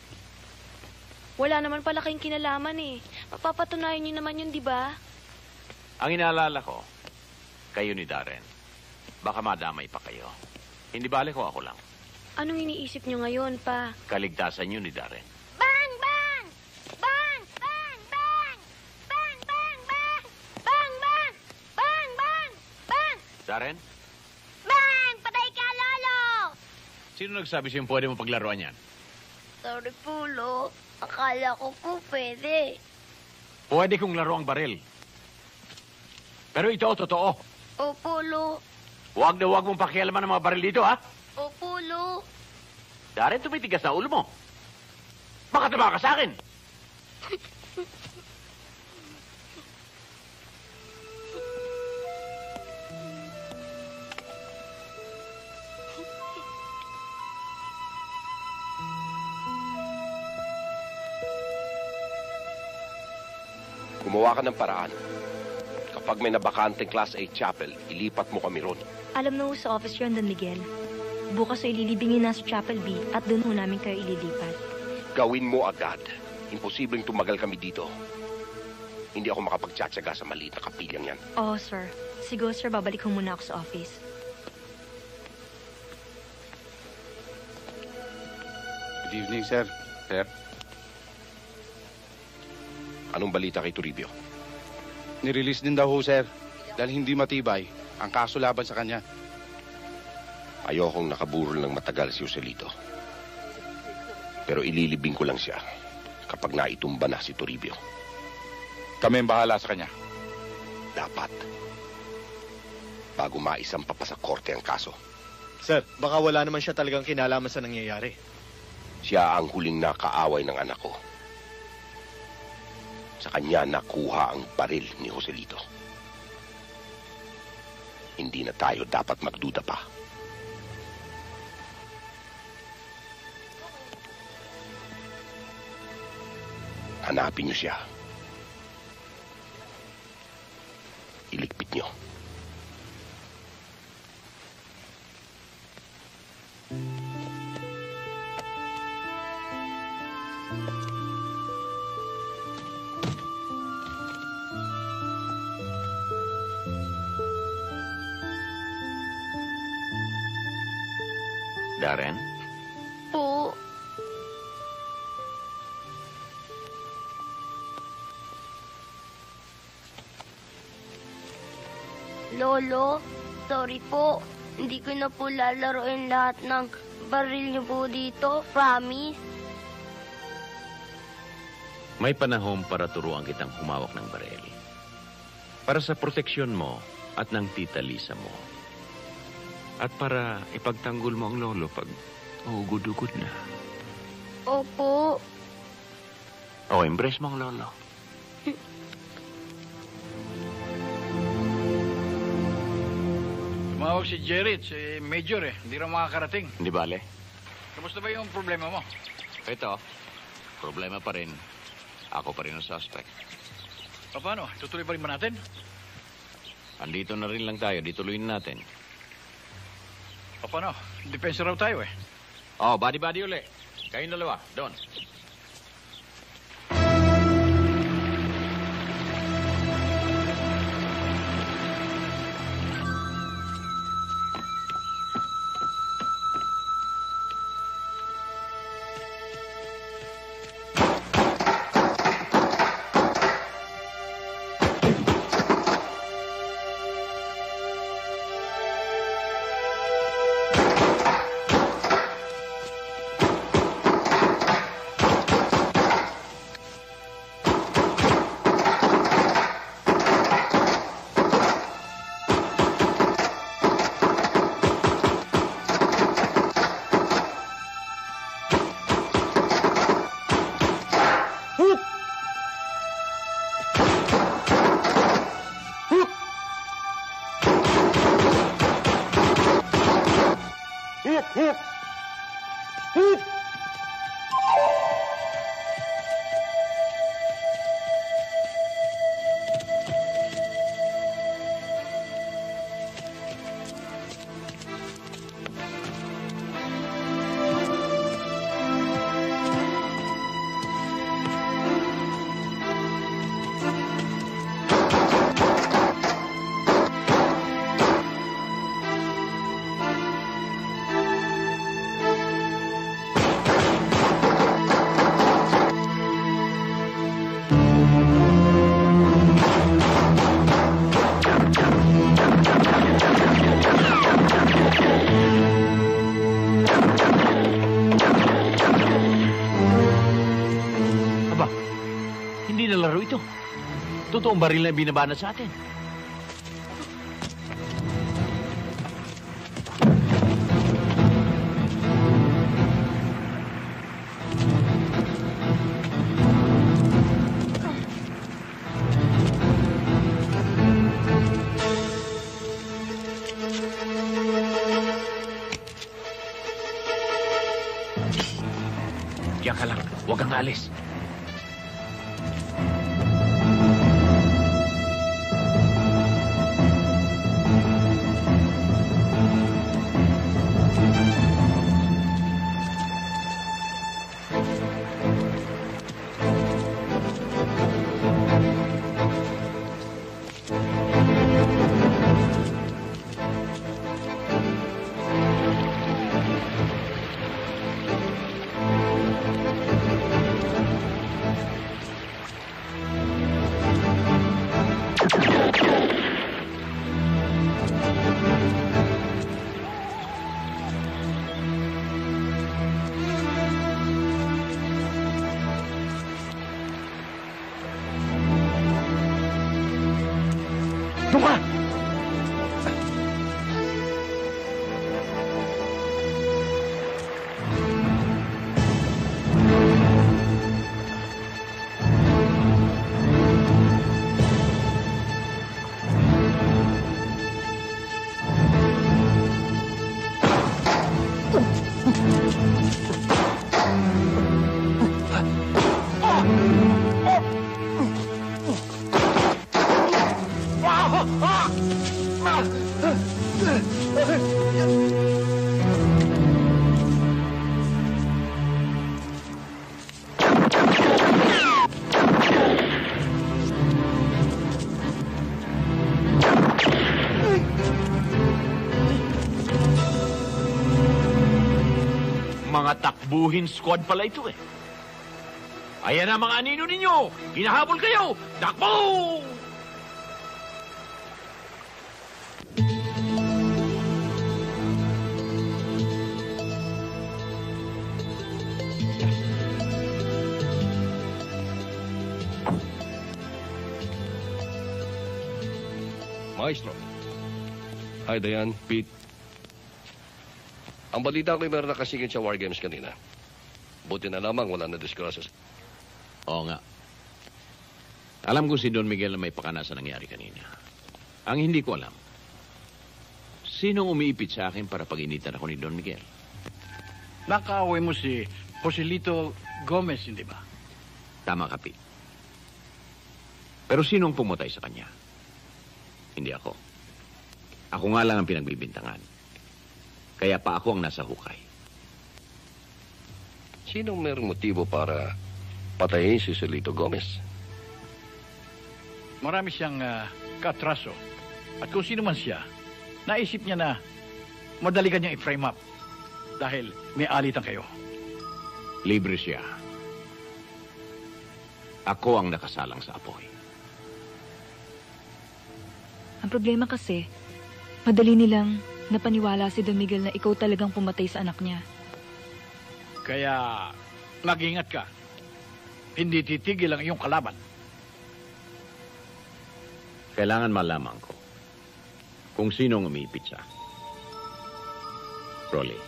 Wala naman pala kayong kinalaman eh. Mapapatunayan niyo naman yun, di ba? Ang inaalala ko, kayo ni Darren. Baka madamay pa kayo. Hindi bale ko ako lang. Anong iniisip niyo ngayon, pa? Kaligtasan niyo ni Darren. Bang! Bang! Bang! Bang! Bang! Bang! Bang! Bang! Bang! Bang! Bang! Bang! Bang! Darren, Bang! Patay ka, Lolo! sino nagsabi sa'yo pwede mo paglaruan yan? Sorry po, Lo. Akala ko po pwede. Pwede kong laro ang baril. Pero ito, totoo. Opo, Lo. Huwag na huwag mong pakialaman ng mga baril dito, ha? Opo, Lo. Darren, tumitigas sa ulo mo. Baka tama ka sa akin. Gumawa ka ng paraan. Kapag may nabakanteng Class A chapel, ilipat mo kami ron. Alam na ho sa office yun, Don Miguel. Bukas ay ililibingin na sa Chapel B at doon ho namin kayo ililipat. Gawin mo agad. Imposibleng tumagal kami dito. Hindi ako makapagtsatsaga sa maliit na kapilyang yan. Oo, sir. Siguro, sir, babalik ho muna ako sa office. Good evening, sir. Sir? Anong balita kay Toribio? Nirelease din daw ho, sir. Dahil hindi matibay ang kaso laban sa kanya. Ayokong nakaburol ng matagal si Joselito. Pero ililibing ko lang siya kapag naitumba na si Toribio. Kami ang bahala sa kanya. Dapat. Bago maisampa pa sa korte ang kaso. Sir, baka wala naman siya talagang kinalaman sa nangyayari. Siya ang huling nakaaway ng anak ko. Sa kanya nakuha ang baril ni Joselito. Hindi na tayo dapat magduda pa. Hanapin niyo siya. Darren? Po. Lolo, sorry po. Hindi ko na po lalaroin lahat ng baril niyo po dito. Promise. May panahon para turuan kitang humawak ng baril. Para sa proteksyon mo at ng tita Lisa mo. At para ipagtanggol mo ang lolo pag uhugod-ugod na. Opo. O, embrace mo ang lolo. Tumawag si Jerry at si Major eh. Hindi raw makakarating. Hindi bale? Kamusta ba yung problema mo? Ito, problema pa rin. Ako pa rin ang suspect. O paano? Tutuloy pa rin ba natin? Andito na rin lang tayo. Dituloyin natin. O paano? Depensa raw tayo eh. Oh, body-body uli. Kayong dalawa. Doon. Totoong baril na binabana sa atin. Diyan ka lang. Huwag kang alis. Mga takbuhin squad pala ito eh. Ayan na mga anino ninyo! Hinahabol kayo! Takbo! Maestro. Hi, Dayan. Pete. Ang balita ko'y meron nakasingit sa War Games kanina. Buti na lamang wala na disgrasya. Oo nga. Alam ko si Don Miguel na may pakana sa nangyari kanina. Ang hindi ko alam, sinong umiipit sa akin para pag-initan ako ni Don Miguel? Nakaaway mo si Joselito Gomez, hindi ba? Tama ka, Pete. Pero sinong pumatay sa kanya? Hindi ako. Ako nga lang ang pinagbibintangan. Kaya pa ako ang nasa hukay. Sinong merong motibo para patayin si Joselito Gomez? Marami siyang uh, katraso. At kung sino man siya, naisip niya na madali ka niyang i-frame up dahil may alitan kayo. Libre siya. Ako ang nakasalang sa apoy. Ang problema kasi, madali nilang napaniwala si Don Miguel na ikaw talagang pumatay sa anak niya. Kaya, mag-ingat ka. Hindi titigil ang iyong kalaban. Kailangan malaman ko kung sinong umipit siya. Rolly,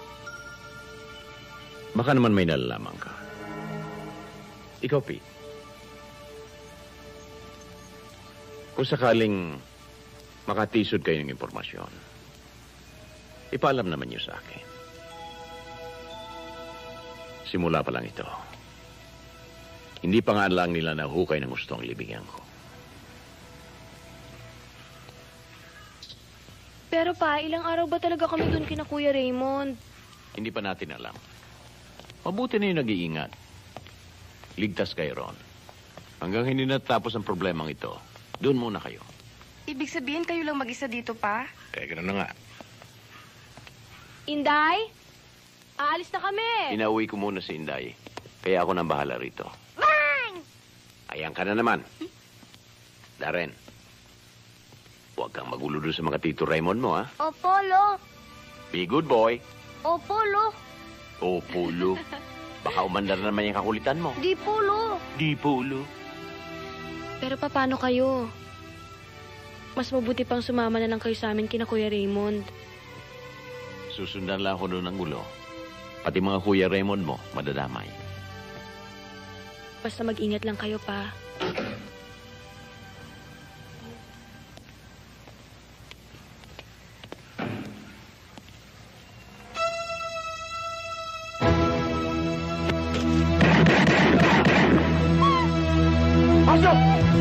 baka naman may nalalaman ka. Ikaw, Pete. Kung sakaling makatisod kayo ng impormasyon, ipaalam naman niyo sa akin. Simula pa lang ito. Hindi pa nga lang nila nahukay ng gustong libingan ko. Pero pa, ilang araw ba talaga kami doon kina Kuya Raymond? Hindi pa natin alam. Mabuti na yung nag-iingat. Ligtas kayo ron. Hanggang hindi natapos ang problemang ito, doon muna kayo. Ibig sabihin kayo lang mag-isa dito pa? Eh, gano'n na nga. Inday? Aalis na kami! Inauwi ko muna si Inday. Kaya ako nang bahala rito. Bang! Ayan ka na naman. Darren, huwag kang magulo doon sa mga Tito Raymond mo, ha? Opo, Lo. Be good boy. Opo, Lo. O, pulo. Baka umandar na naman yung kakulitan mo. Di po, Lo. Di pulo. Pero paano kayo? Mas mabuti pang sumama na lang kayo sa amin kina Kuya Raymond. Susundan lang ako doon ng gulo. Pati mga Kuya Raymond mo, madadamay. Basta mag-ingat lang kayo, pa. Pasok!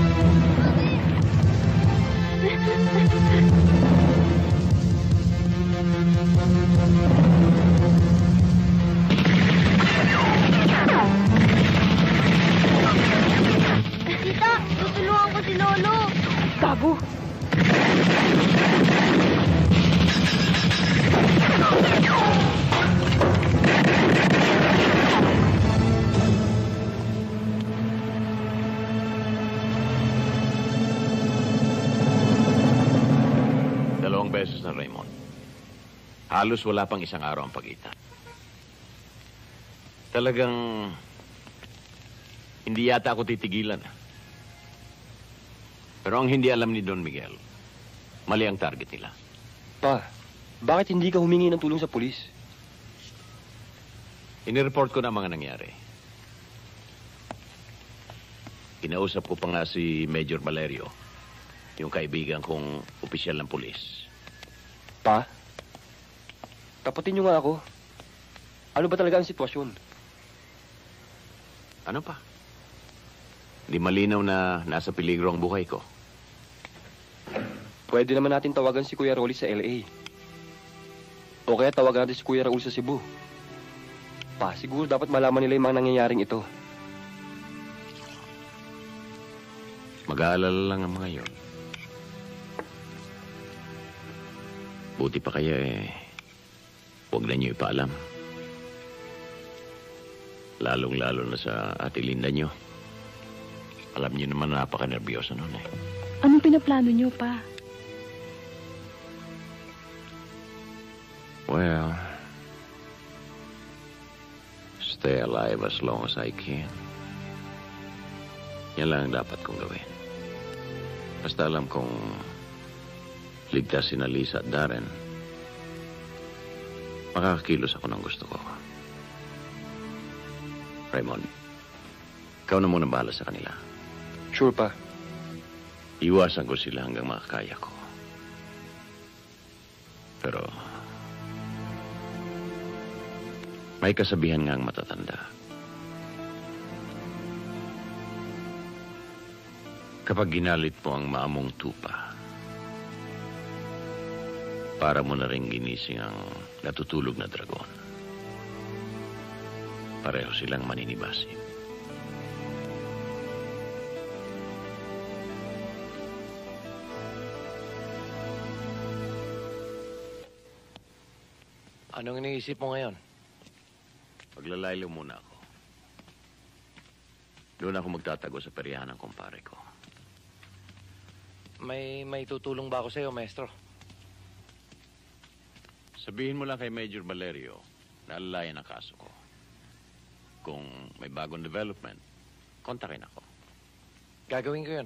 Tita, tutulungan ko si Lolo. Gago! Dalawang beses na, Raymond. Halos wala pang isang araw ang pagitan. Talagang hindi yata ako titigilan. Pero ang hindi alam ni Don Miguel, mali ang target nila. Pa, bakit hindi ka humingi ng tulong sa pulis? Inireport ko na ang mga nangyari. Kinausap ko pa nga si Major Valerio, yung kaibigan kong opisyal ng pulis. Pa, tapatin niyo nga ako. Ano ba talaga ang sitwasyon? Ano pa? Di malinaw na nasa peligro ang buhay ko. Pwede naman natin tawagan si Kuya Rolly sa L A. O kaya tawagan natin si Kuya Raul sa Cebu. Pa, siguro dapat malaman nila yung mga nangyayaring ito. Mag-aalala lang ang mga yon. Buti pa kaya eh, huwag na niyo ipaalam. Lalong-lalo na sa ate Linda nyo. Alam niyo naman napaka-nervyoso nun eh. Anong pinaplano niyo, pa? Well, stay alive as long as I can. Yan lang ang dapat kong gawin. Basta alam kong ligtas si Lisa at Darren, makakakilos ako ng gusto ko. Raymond, ikaw na muna bahala sa kanila. Sure, pa. Iwasan ko sila hanggang makakaya ko. Pero may kasabihan nga ang matatanda. Kapag ginalit mo ang maamong tupa, para mo na rin ginising ang natutulog na dragon. Pareho silang maninibasim. Anong iniisip mo ngayon? Paglalaylo muna ako. Doon ako magtatago sa peryahan ng kumpare ko. May may tutulong ba ako sa'yo, maestro? Sabihin mo lang kay Major Valerio na alalayan ang kaso ko. Kung may bagong development, kontakin ako. Gagawin ko yun.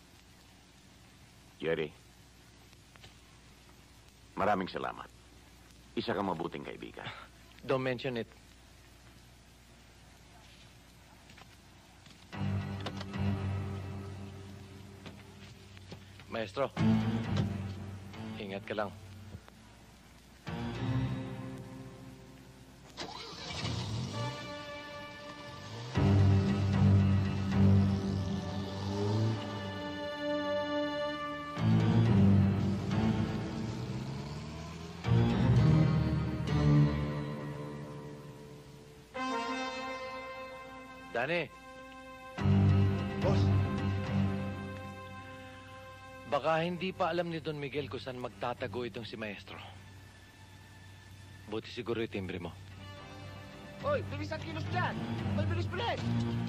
Jerry, maraming salamat. Isa kang mabuting kaibigan. Don't mention it. Maestro, ingat ka lang. Danny. Boss. Baka hindi pa alam ni Don Miguel kung saan magtatago itong si Maestro. Buti siguro yung timbre mo. Hoy, bilis ang kilos dyan! May bilis-bilis!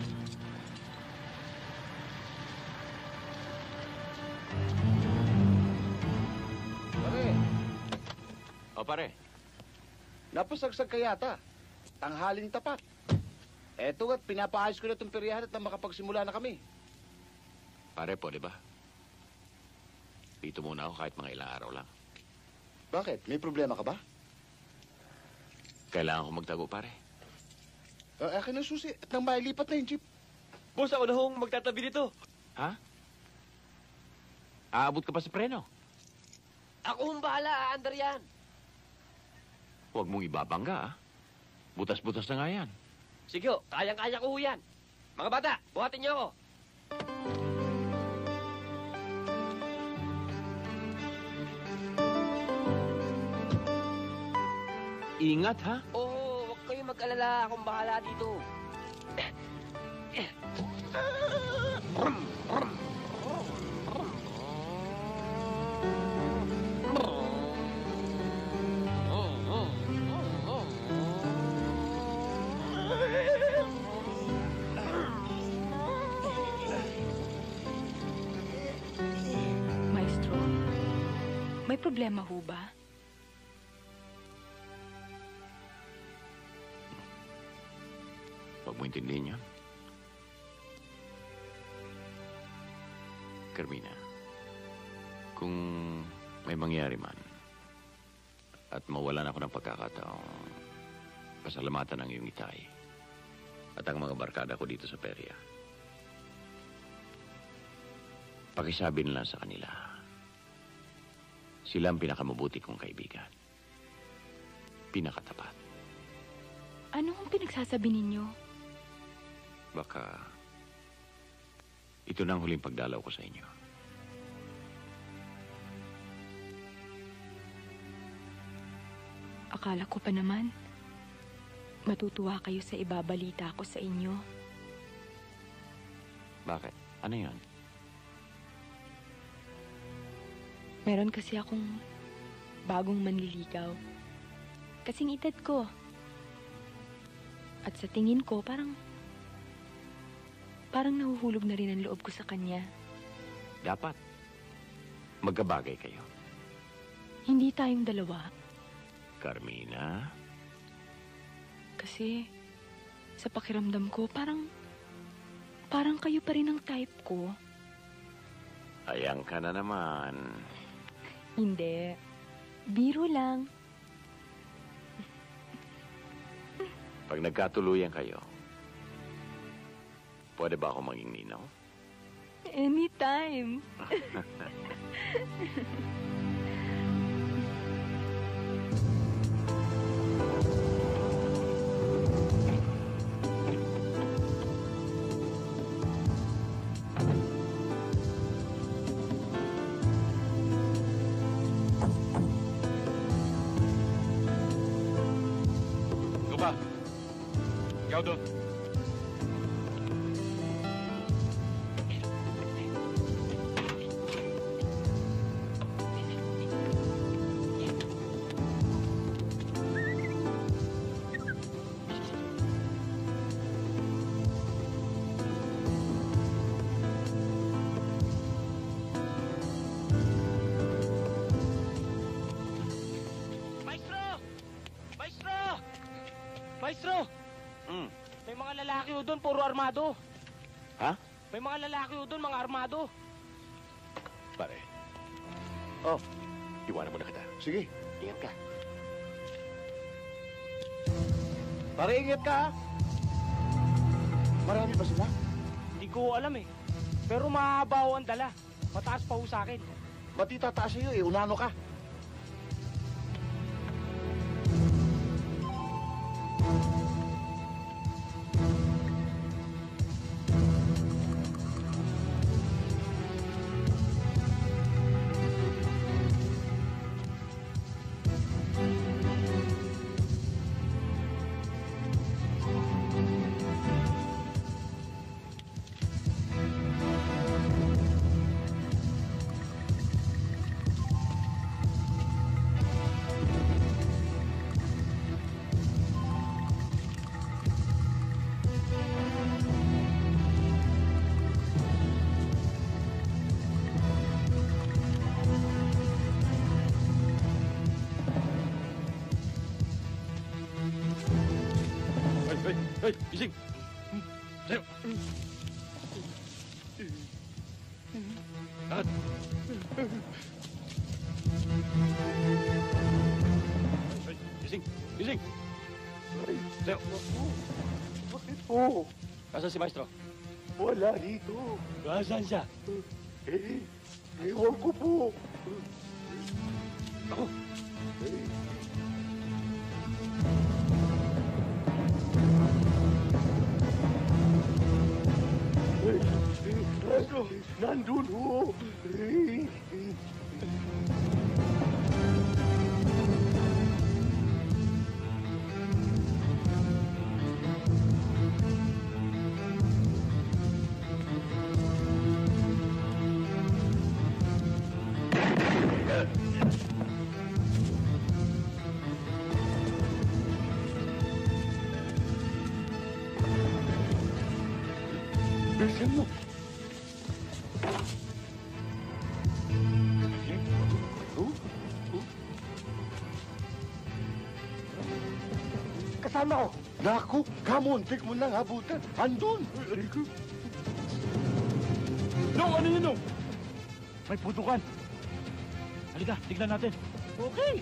Pare. O, pare. Napasagsag ka yata. Tanghaling tapat. Eto at pinapaayos ko na itong peryahan at na makapagsimula na kami. Pare po, di ba? Dito muna ako kahit mga ilang araw lang. Bakit? May problema ka ba? Kailangan ko magtago, pare. Uh, akin ang susi at nang mailipat na yung jeep. Boss, ako na hong magtatabi dito. Ha? Aabot ka pa sa preno? Ako hong bahala, aandar yan. Huwag mong ibabangga, ah. Butas-butas na nga yan. Sige ho, kayang-kaya ko ho yan. Mga bata, buhatin niyo ako. Ingat, ha? Oo, huwag kayo mag-alala. Akong bahala dito. Maestro, may problema ho ba? Huwag mo intindihin yun. Carmina, kung may mangyari man at mawalan ako ng pagkakataong pasalamatan ng iyong itay at ang mga barkada ko dito sa perya, pakisabi nila sa kanila, sila ang pinakamabuti kong kaibigan. Pinakatapat. Ano ang pinagsasabi ninyo? Baka ito na ang huling pagdalaw ko sa inyo. Akala ko pa naman, matutuwa kayo sa ibabalita ko sa inyo. Bakit? Ano yan? Meron kasi akong bagong manliligaw. Kasing edad ko. At sa tingin ko, parang... Parang nahuhulog na rin ang loob ko sa kanya. Dapat. Magkabagay kayo. Hindi tayong dalawa. Carmina? Kasi, sa pakiramdam ko, parang... Parang kayo pa rin ang type ko. Ayang ka na naman. Hindi. Biro lang. Pag nagkatuluyan kayo, pwede ba ako maging ninaw? Anytime. Lupa, ikaw doon. Maestro! Maestro! Maestro! Hmm. May mga lalaki o doon, puro armado. Ha? May mga lalaki o doon, mga armado. Pare. Oh. Iwanan mo na kita. Sige, ingat ka. Pare, ingat ka, ha? Marami ba sila? Hindi ko alam eh. Pero mahaba ho ang dala. Mataas pa ho sa akin. Ba't itataas sa'yo eh? Unano ka. Hey, hey, gising! Tayo! Lakad! Hey, gising! Gising! Tayo! Bakit po? Nasaan si Maestro? Wala dito. Nasaan siya? Eh, ewan ko po. Ako! Eh. Ano? Nandun ho. Bilisan mo. Kasama ko. Naku, kamuntik mo nang habutan. Andun. Rico. Nung, ano yun, Nung? May putukan. Halika, tignan natin. Okay.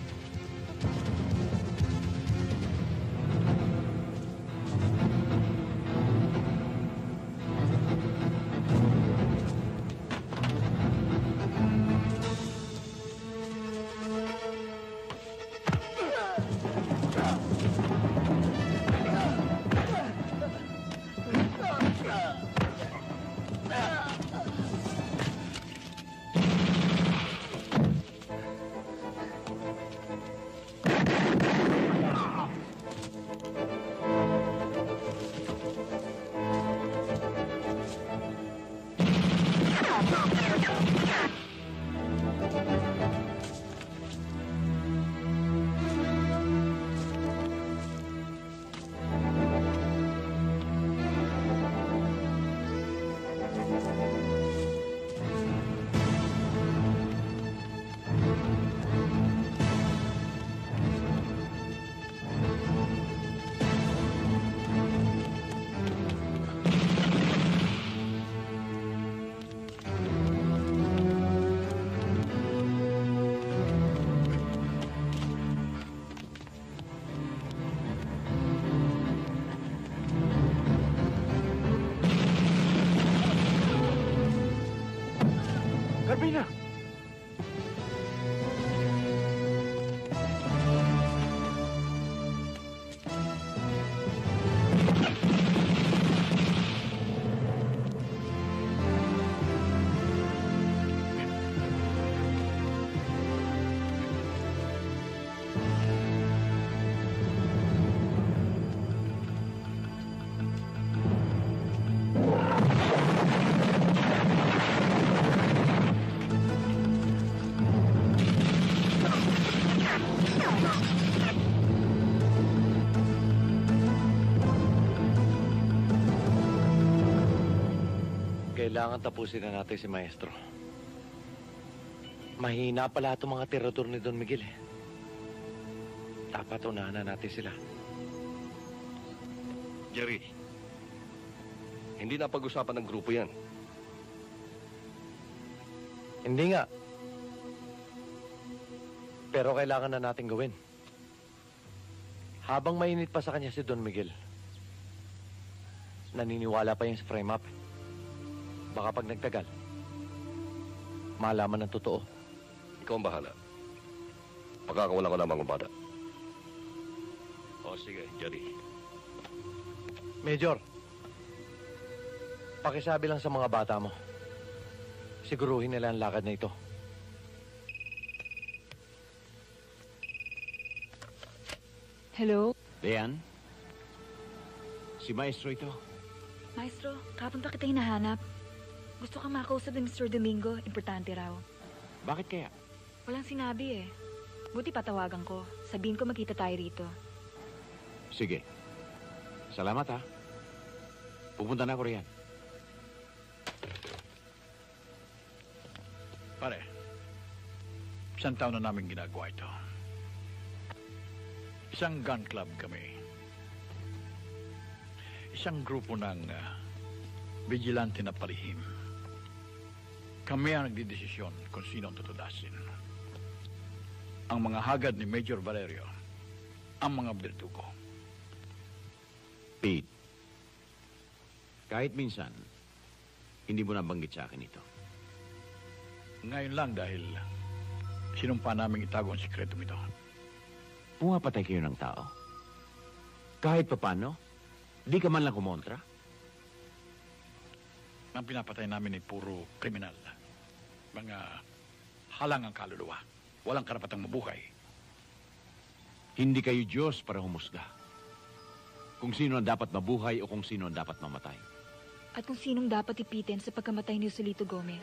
Carmina! Kailangan tapusin na natin si Maestro. Mahina pala itong mga tirador ni Don Miguel eh. Dapat unahan na natin sila. Jerry, hindi na pag-usapan ng grupo yan. Hindi nga. Pero kailangan na natin gawin. Habang mainit pa sa kanya si Don Miguel, naniniwala pa yung sa frame-up. Baka pag nagtagal, malaman ng totoo. Ikaw ang bahala. Pagkakawalan ko ng mga bata. O sige, Jerry. Major, pakisabi lang sa mga bata mo. Siguruhin nila ang lakad na ito. Hello? Diane? Si Maestro ito. Maestro, kapon pa kita hinahanap. Gusto ka makausap ni Mister Domingo. Importante raw. Bakit kaya? Walang sinabi eh. Buti patawagan ko. Sabihin ko magkita tayo rito. Sige. Salamat ha. Pupunta na ako riyan. Pare, isang taon na namin ginagawa ito. Isang gun club kami. Isang grupo ng uh, vigilante na palihim. Kami ang nagdidesisyon kung sino ang tutudasin. Ang mga hagad ni Major Valerio, ang mga bertugo. Pete, kahit minsan, hindi mo nabanggit sa akin ito. Ngayon lang dahil sinumpa namin itago ang sikretong ito. Pumapatay kayo ng tao? Kahit papano? Di ka man lang kumontra? Ang pinapatay namin ay puro kriminal. Mga halang ang kaluluwa. Walang karapatang mabuhay. Hindi kayo Diyos para humusga. Kung sino ang dapat mabuhay o kung sino ang dapat mamatay. At kung sinong dapat ipitin sa pagkamatay ni Joselito Gomez.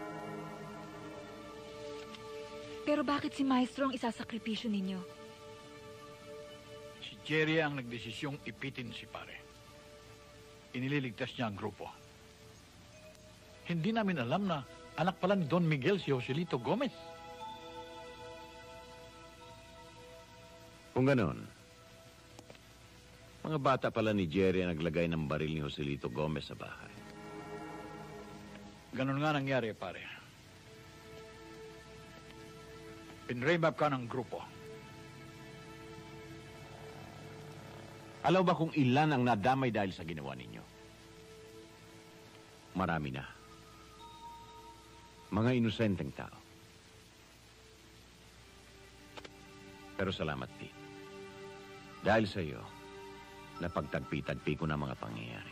Pero bakit si Maestro ang isasakripisyo ninyo? Si Jerry ang nagdesisyong ipitin si pare. Inililigtas niya ang grupo. Hindi namin alam na anak pala ni Don Miguel si Joselito Gomez. Kung ganon, mga bata pala ni Jerry ang naglagay ng baril ni Joselito Gomez sa bahay. Ganon nga nangyari, pare. Pinremap ka ng grupo. Alam ba kung ilan ang nadamay dahil sa ginawa ninyo? Marami na. Mga inosenteng tao. Pero salamat, Pete. Dahil sa iyo, napagtagpi-tagpi ko na mga pangyayari.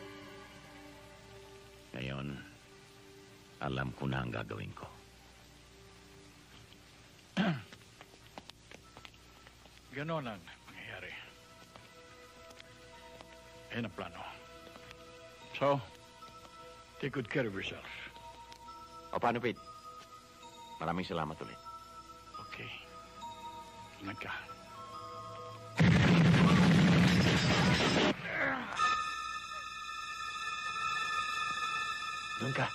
Ngayon, alam ko na ang gagawin ko. Ganon ang mangyayari. Yan ang plano. So, take good care of yourself. O paano, Pete? Maraming salamat ulit. Okay. Ingat ka. Doon ka.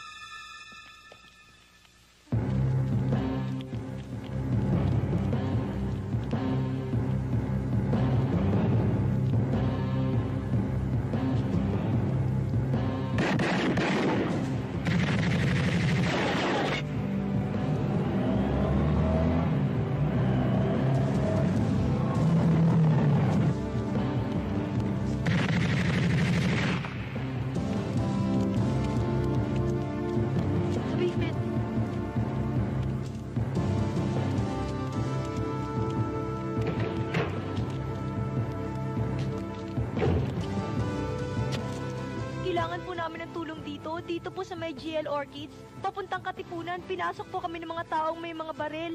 namin ng tulong dito, dito po sa may G L Orchids. Papuntang Katipunan, pinasok po kami ng mga taong may mga baril.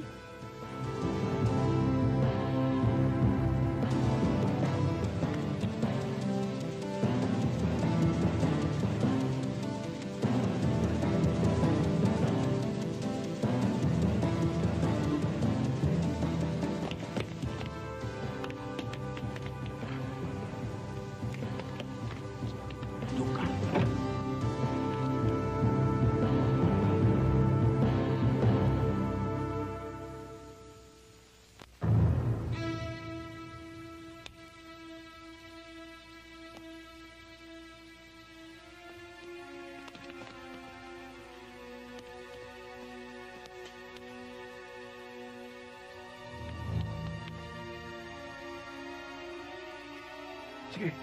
Sige.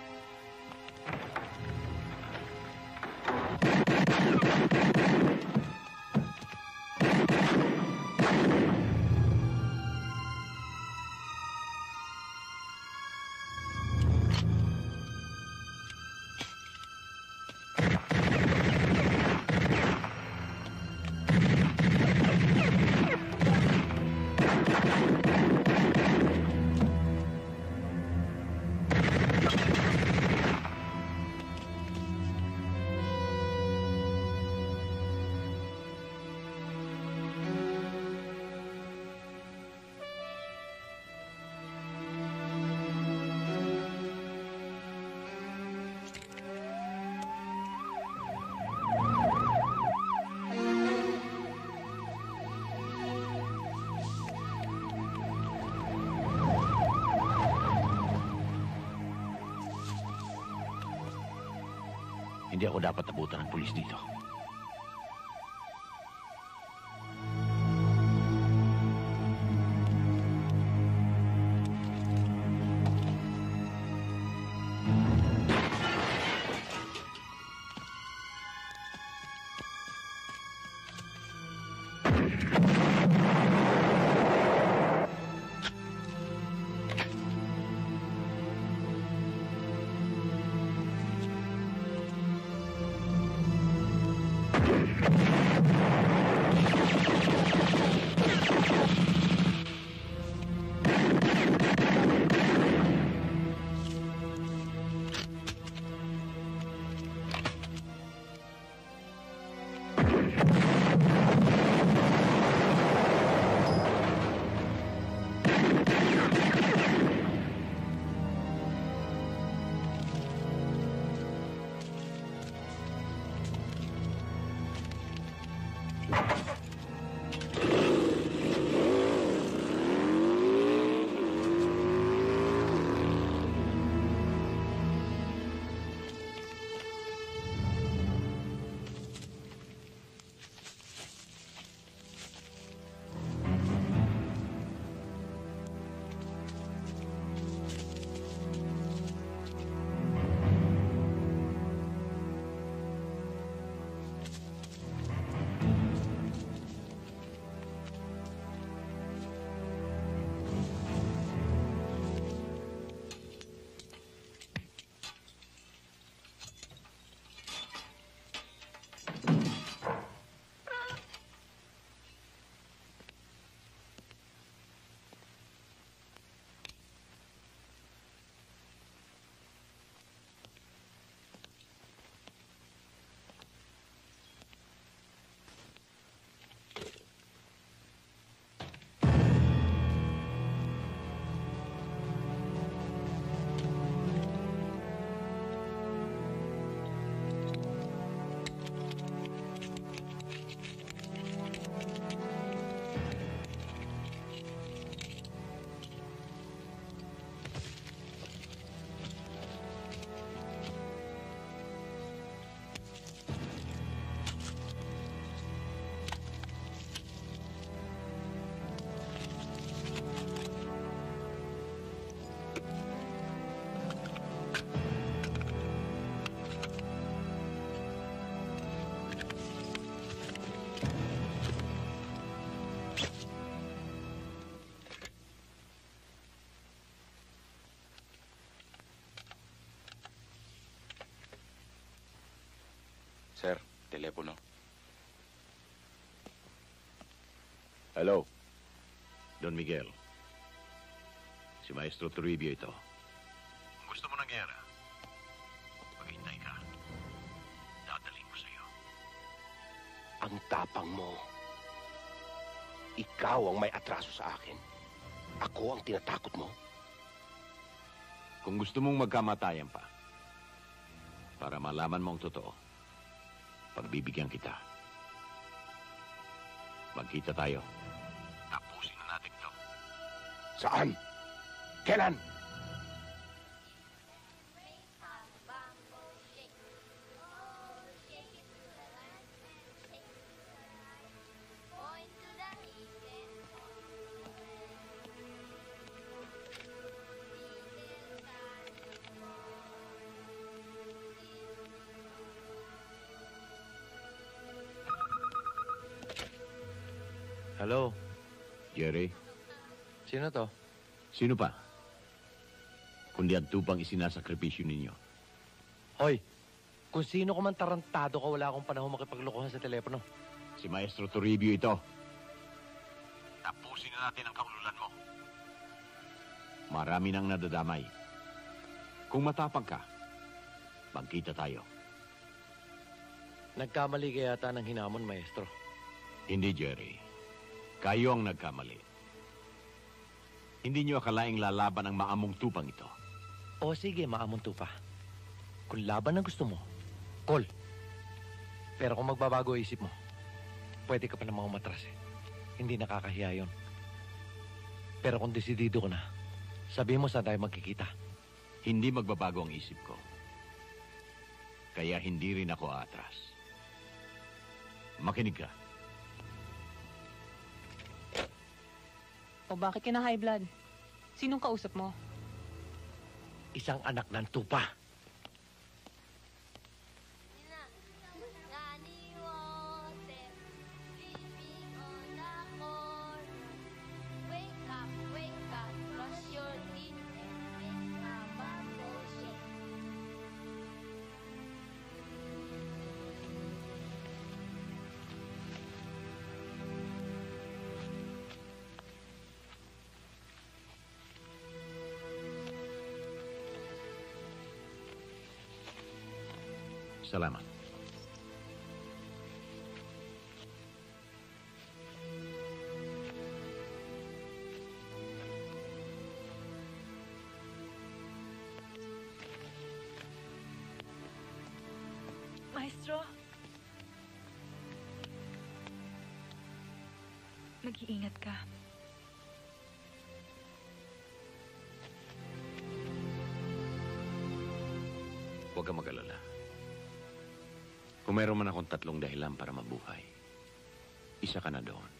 Hindi ako dapat abutan ng pulis dito. Sir, telepono. Hello. Don Miguel. Si Maestro Toribio ito. Kung gusto mo ng gera, maghintay ka. Dadaling ko sa'yo. Ang tapang mo. Ikaw ang may atraso sa akin. Ako ang tinatakot mo. Kung gusto mong magkamatayan pa, para malaman mo ang totoo, pagbibigyan kita. Magkita tayo. Tapusin na natin ito. Saan? Kailan? Hello? Jerry? Sino to? Sino pa? Kundi ang tupang isinasakripisyo ninyo. Hoy, kung sino ko man tarantado ka, wala akong panahon makipaglokohan sa telepono. Si Maestro Toribio ito. Tapusin na natin ang kaululan mo. Marami nang nadadamay. Kung matapang ka, magkita tayo. Nagkamali ka yata ng hinamon, maestro. Hindi, Jerry. Kayo ang nagkamali. Hindi niyo akalaing lalaban ang maamong tupang ito. O sige, maamong tupa. Kung laban ang gusto mo, call. Pero kung magbabago isip mo, pwede ka pa namang umatras eh. Hindi nakakahiya yun. Pero kung desidido ko na, sabihin mo saan tayo magkikita. Hindi magbabago ang isip ko. Kaya hindi rin ako atras. Makinig ka. O bakit ka na high blood? Sinong kausap mo? Isang anak ng tupa. Salamat. Maestro? Mag-iingat ka. Huwag kang mag-alala. Kung meron man akong tatlong dahilan para mabuhay, isa ka na doon.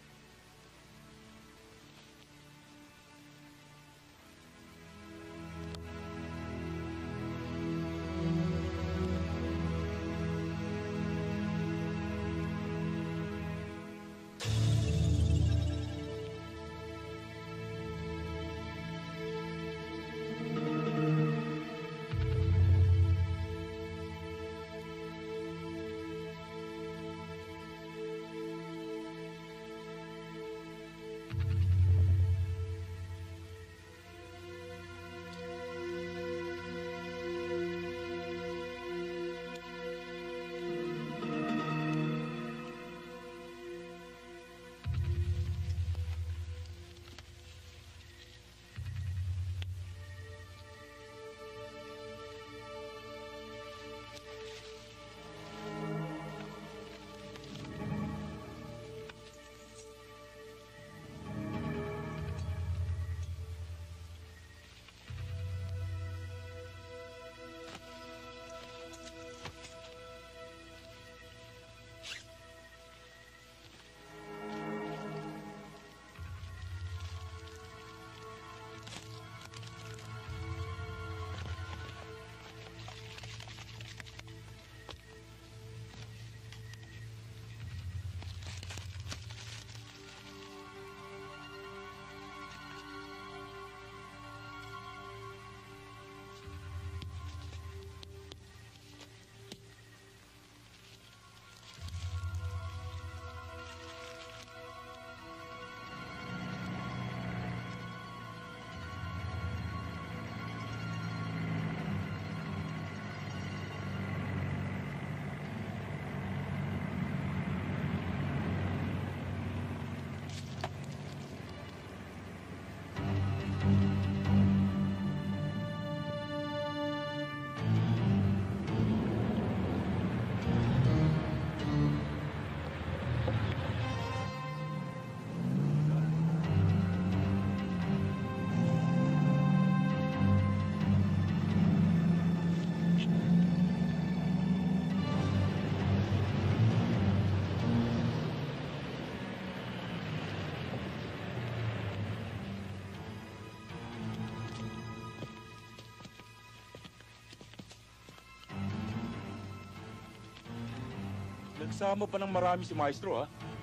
Nagsama pa ng marami si Maestro, ha?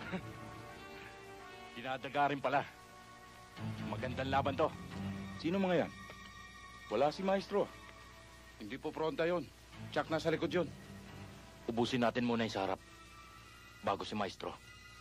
Dinadaga rin pala. Magandang laban to. Sino mga yan? Wala si Maestro. Hindi po pronta yon. Tsak na sa likod yun. Ubusin natin muna yung sa harap. Bago si Maestro.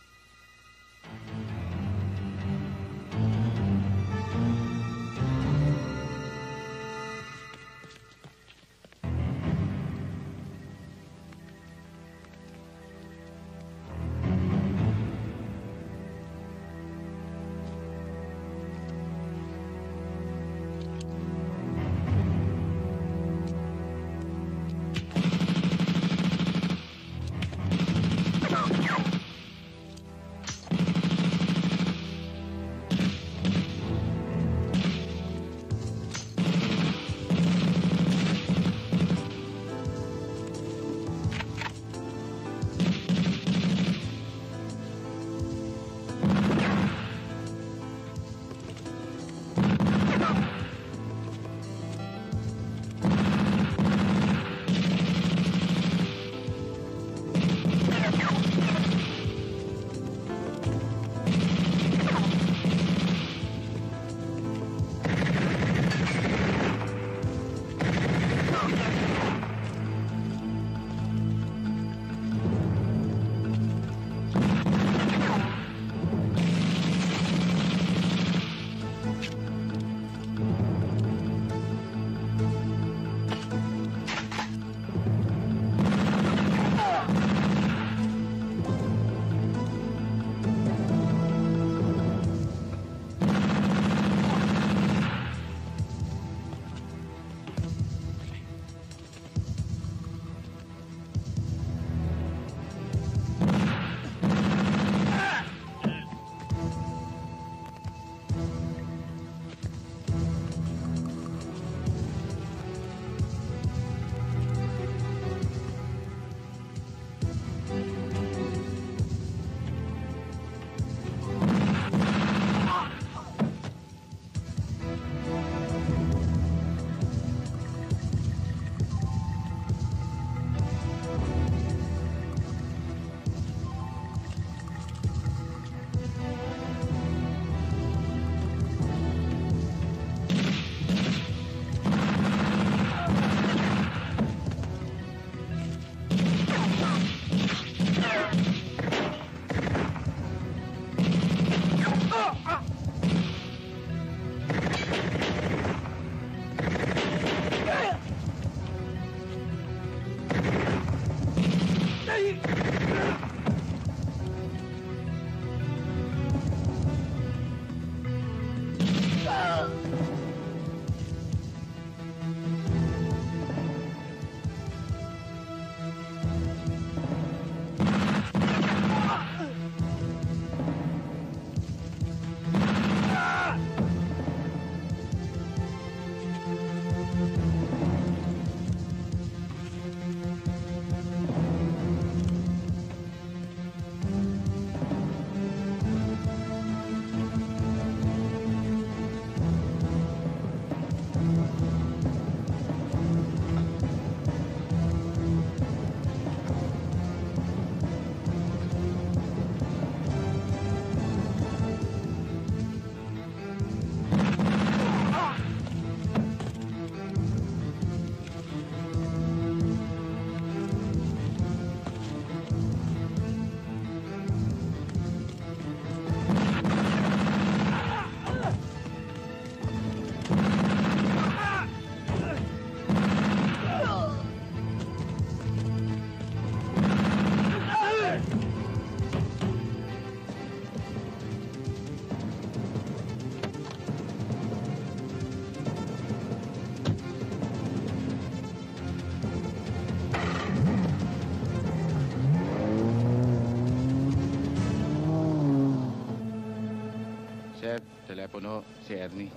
telepono si Ernie.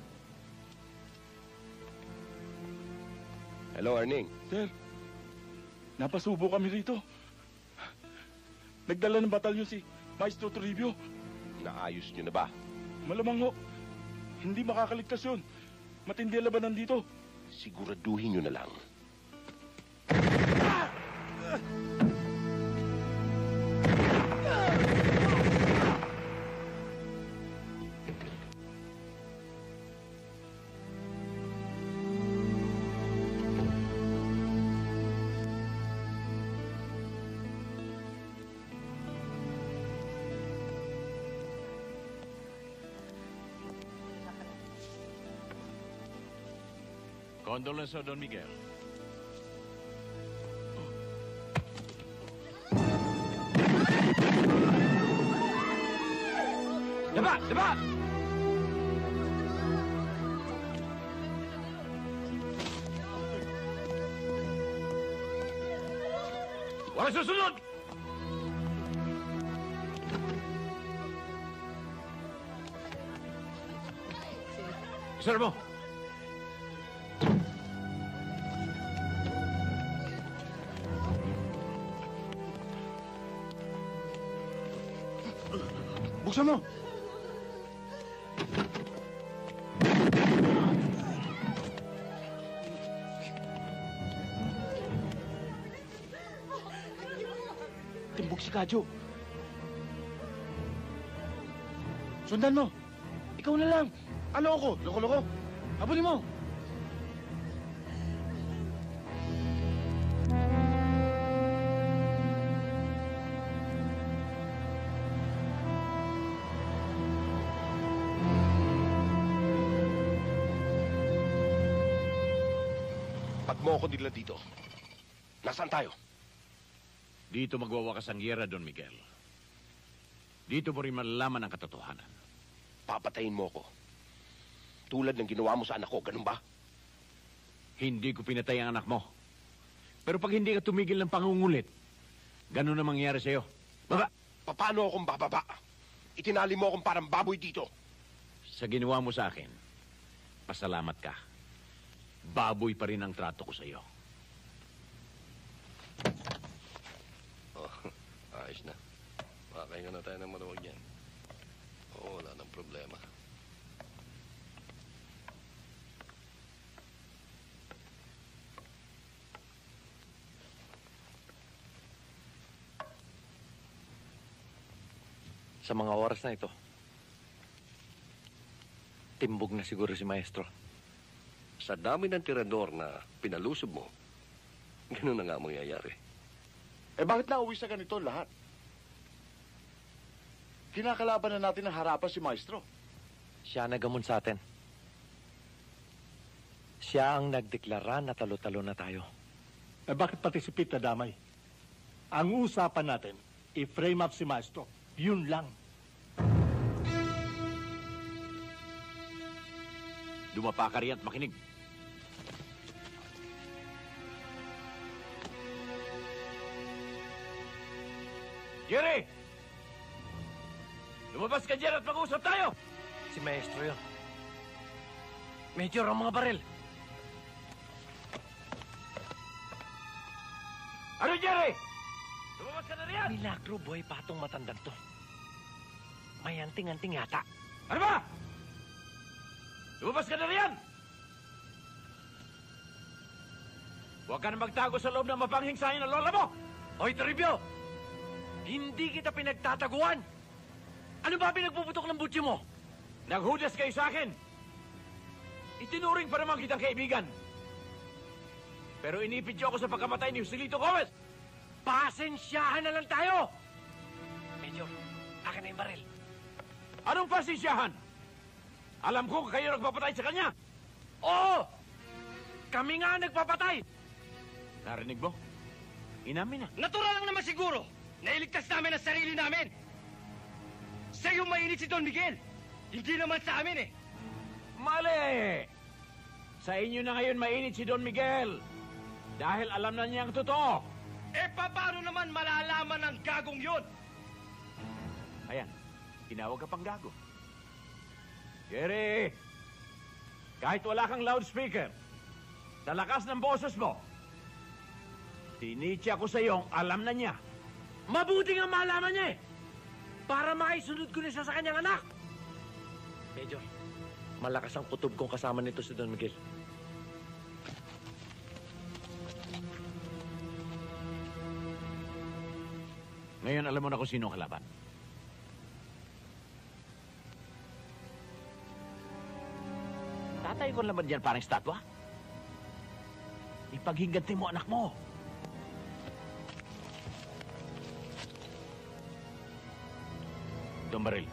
Hello, Ernie. Sir, napasubo kami rito. Nagdala ng batalyon si Maestro Toribio. Naayos niyo na ba? Malamang ho. Hindi makakaligtas yun. Matindi ang labanan dito. Siguraduhin niyo na lang. Condolence, Don Miguel. Daba! Daba! Walang susunod! Sir mo! Buksan mo! Timbog si Kadyo. Sundan mo! Ikaw na lang! Ano ako? Loko-loko? Habulin mo! Pag mo ako nila dito, nasaan tayo? Dito magwawakas ang giyera, Don Miguel. Dito mo rin malalaman ang katotohanan. Papatayin mo ko. Tulad ng ginawa mo sa anak ko, ganun ba? Hindi ko pinatay ang anak mo. Pero pag hindi ka tumigil ng pangungulit, ganun na mangyayari sa'yo. Baba! Paano akong bababa? Itinali mo akong parang baboy dito. Sa ginawa mo sa akin, pasalamat ka. Baboy pa rin ang trato ko sa'yo. Oh, ayos na. Makakahinga na tayo ng maluwag yan. Oo, wala nang problema. Sa mga oras na ito, timbog na siguro si Maestro. Sa dami ng tirador na pinalusob mo, ganun na nga ang mangyayari. Eh bakit nauwi sa ganito lahat? Kinakalaban na natin ang harapan si Maestro. Siya nagamon sa atin. Siya ang nagdeklara na talo-talo na tayo. Eh bakit pati si Pete nadamay? Ang usapan natin, i-frame up si Maestro. Yun lang. Dumapa ka rin at makinig. Jerry! Lumabas ka dyan at mag-usap tayo! Si Maestro yun. Major, ang mga baril. Ano, Jerry? Lumabas ka na riyan! Milagro, boy, patong matandang to. May anting-anting yata. Ano ba? Lumabas ka na riyan! Huwag ka na magtago sa loob ng mapanghing sayo ng lola mo! Hoy, Toribio! Hindi kita pinagtataguan! Ano ba pinagpuputok ng butsi mo? Naghudas kayo sa akin! Itinuring pa naman kitang kaibigan. Pero inipid niyo ako sa pagkamatay ni Joselito Gomez! Pasensyahan na lang tayo! Major, akin na yung baril. Anong pasensyahan? Alam ko kayo nagpapatay sa kanya! Oo! Kami nga nagpapatay! Narinig mo? Inamin na. Natural lang naman siguro. Nailigtas namin ang sarili namin. Sa'yo mainit si Don Miguel. Hindi naman sa amin eh. Mali! Sa inyo na ngayon mainit si Don Miguel. Dahil alam na niya ang totoo. Eh, paano naman malalaman ng gagong yun? Ayan, tinawag ka pang gago. Jerry! Kahit wala kang loudspeaker, sa lakas ng boses mo, tinitya ko sa iyong alam na niya. Mabuti nga malaman niya eh! Para maisunod ko na siya sa kanyang anak! Major, malakas ang kutob kong kasama nito si Don Miguel. Ngayon alam mo na kung sino ang kalaban. Tatay ko naman dyan parang estatwa. Ipaghinganti mo anak mo. Don Baril,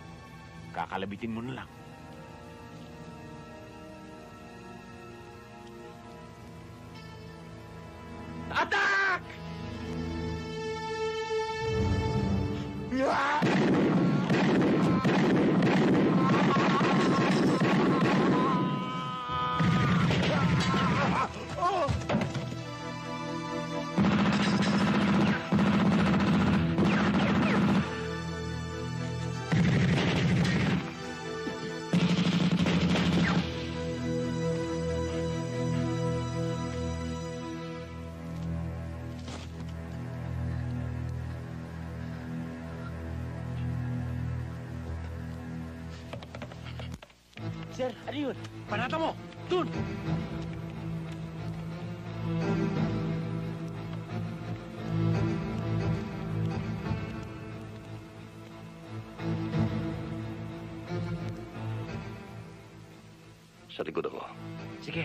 kakalabitin mo na lang. Sir, ano yun? Panata mo! Dun! Sa likod ako. Sige.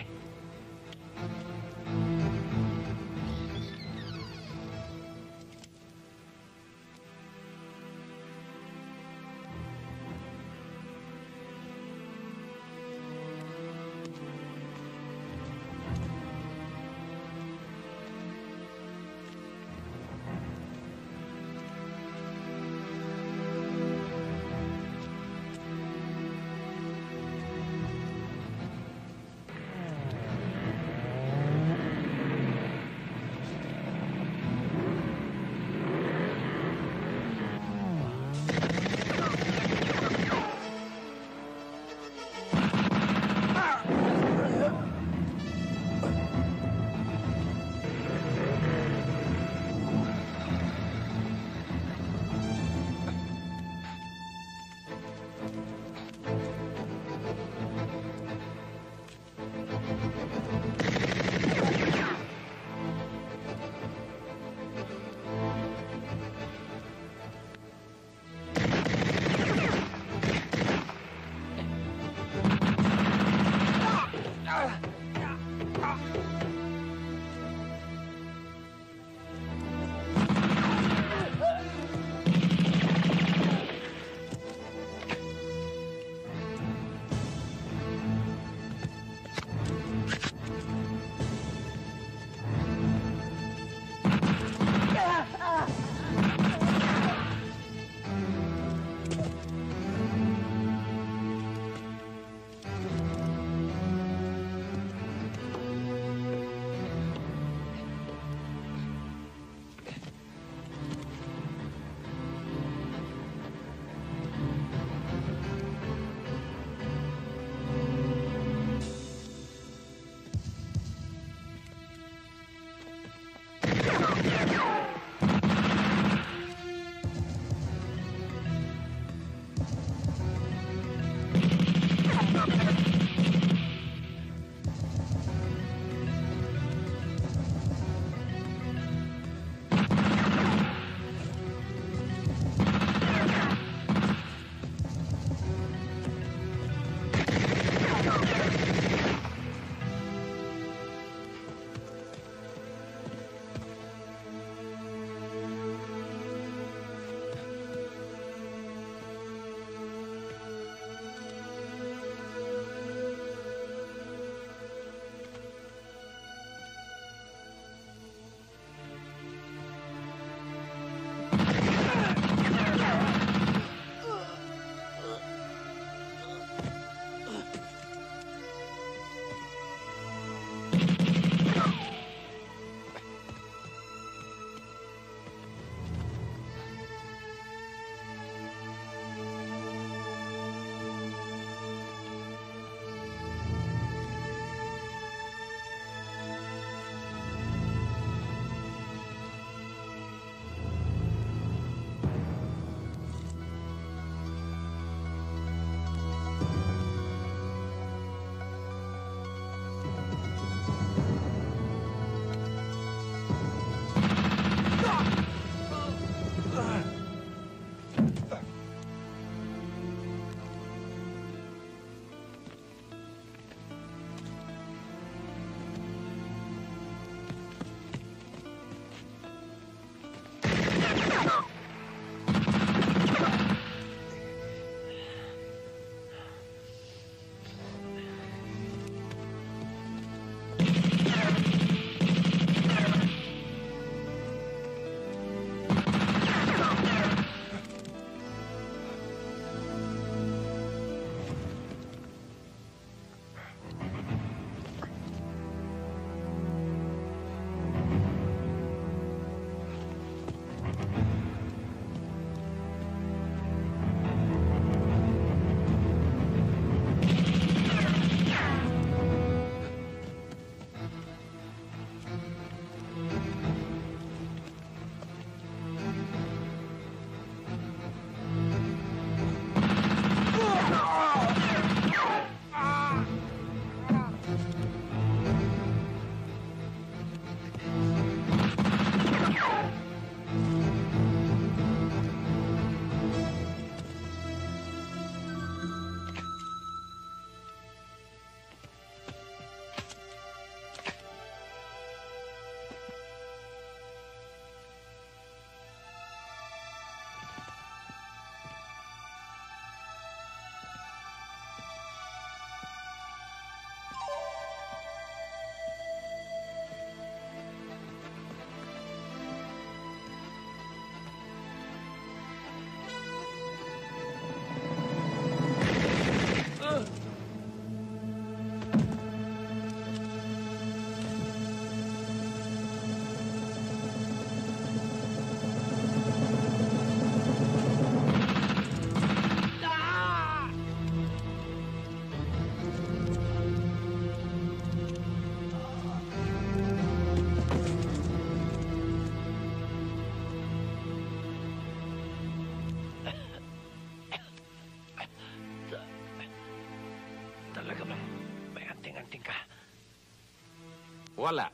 Wala.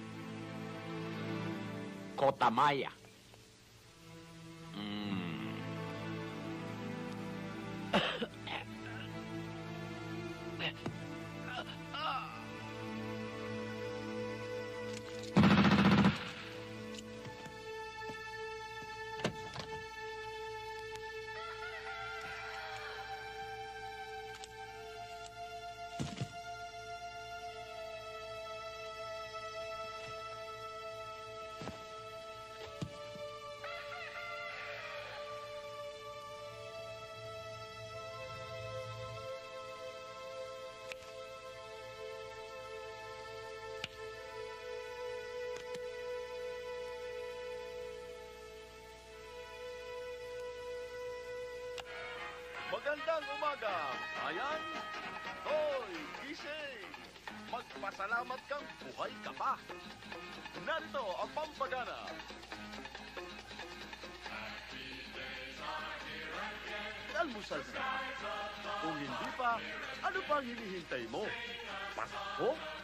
Kotamaya. Mm. Magandang umaga, ayan. Hoy, gising! Magpasalamat kang buhay ka pa. Narito ang pampagana. Almusal na. Kung hindi pa, ano pang hinihintay mo? Pasko?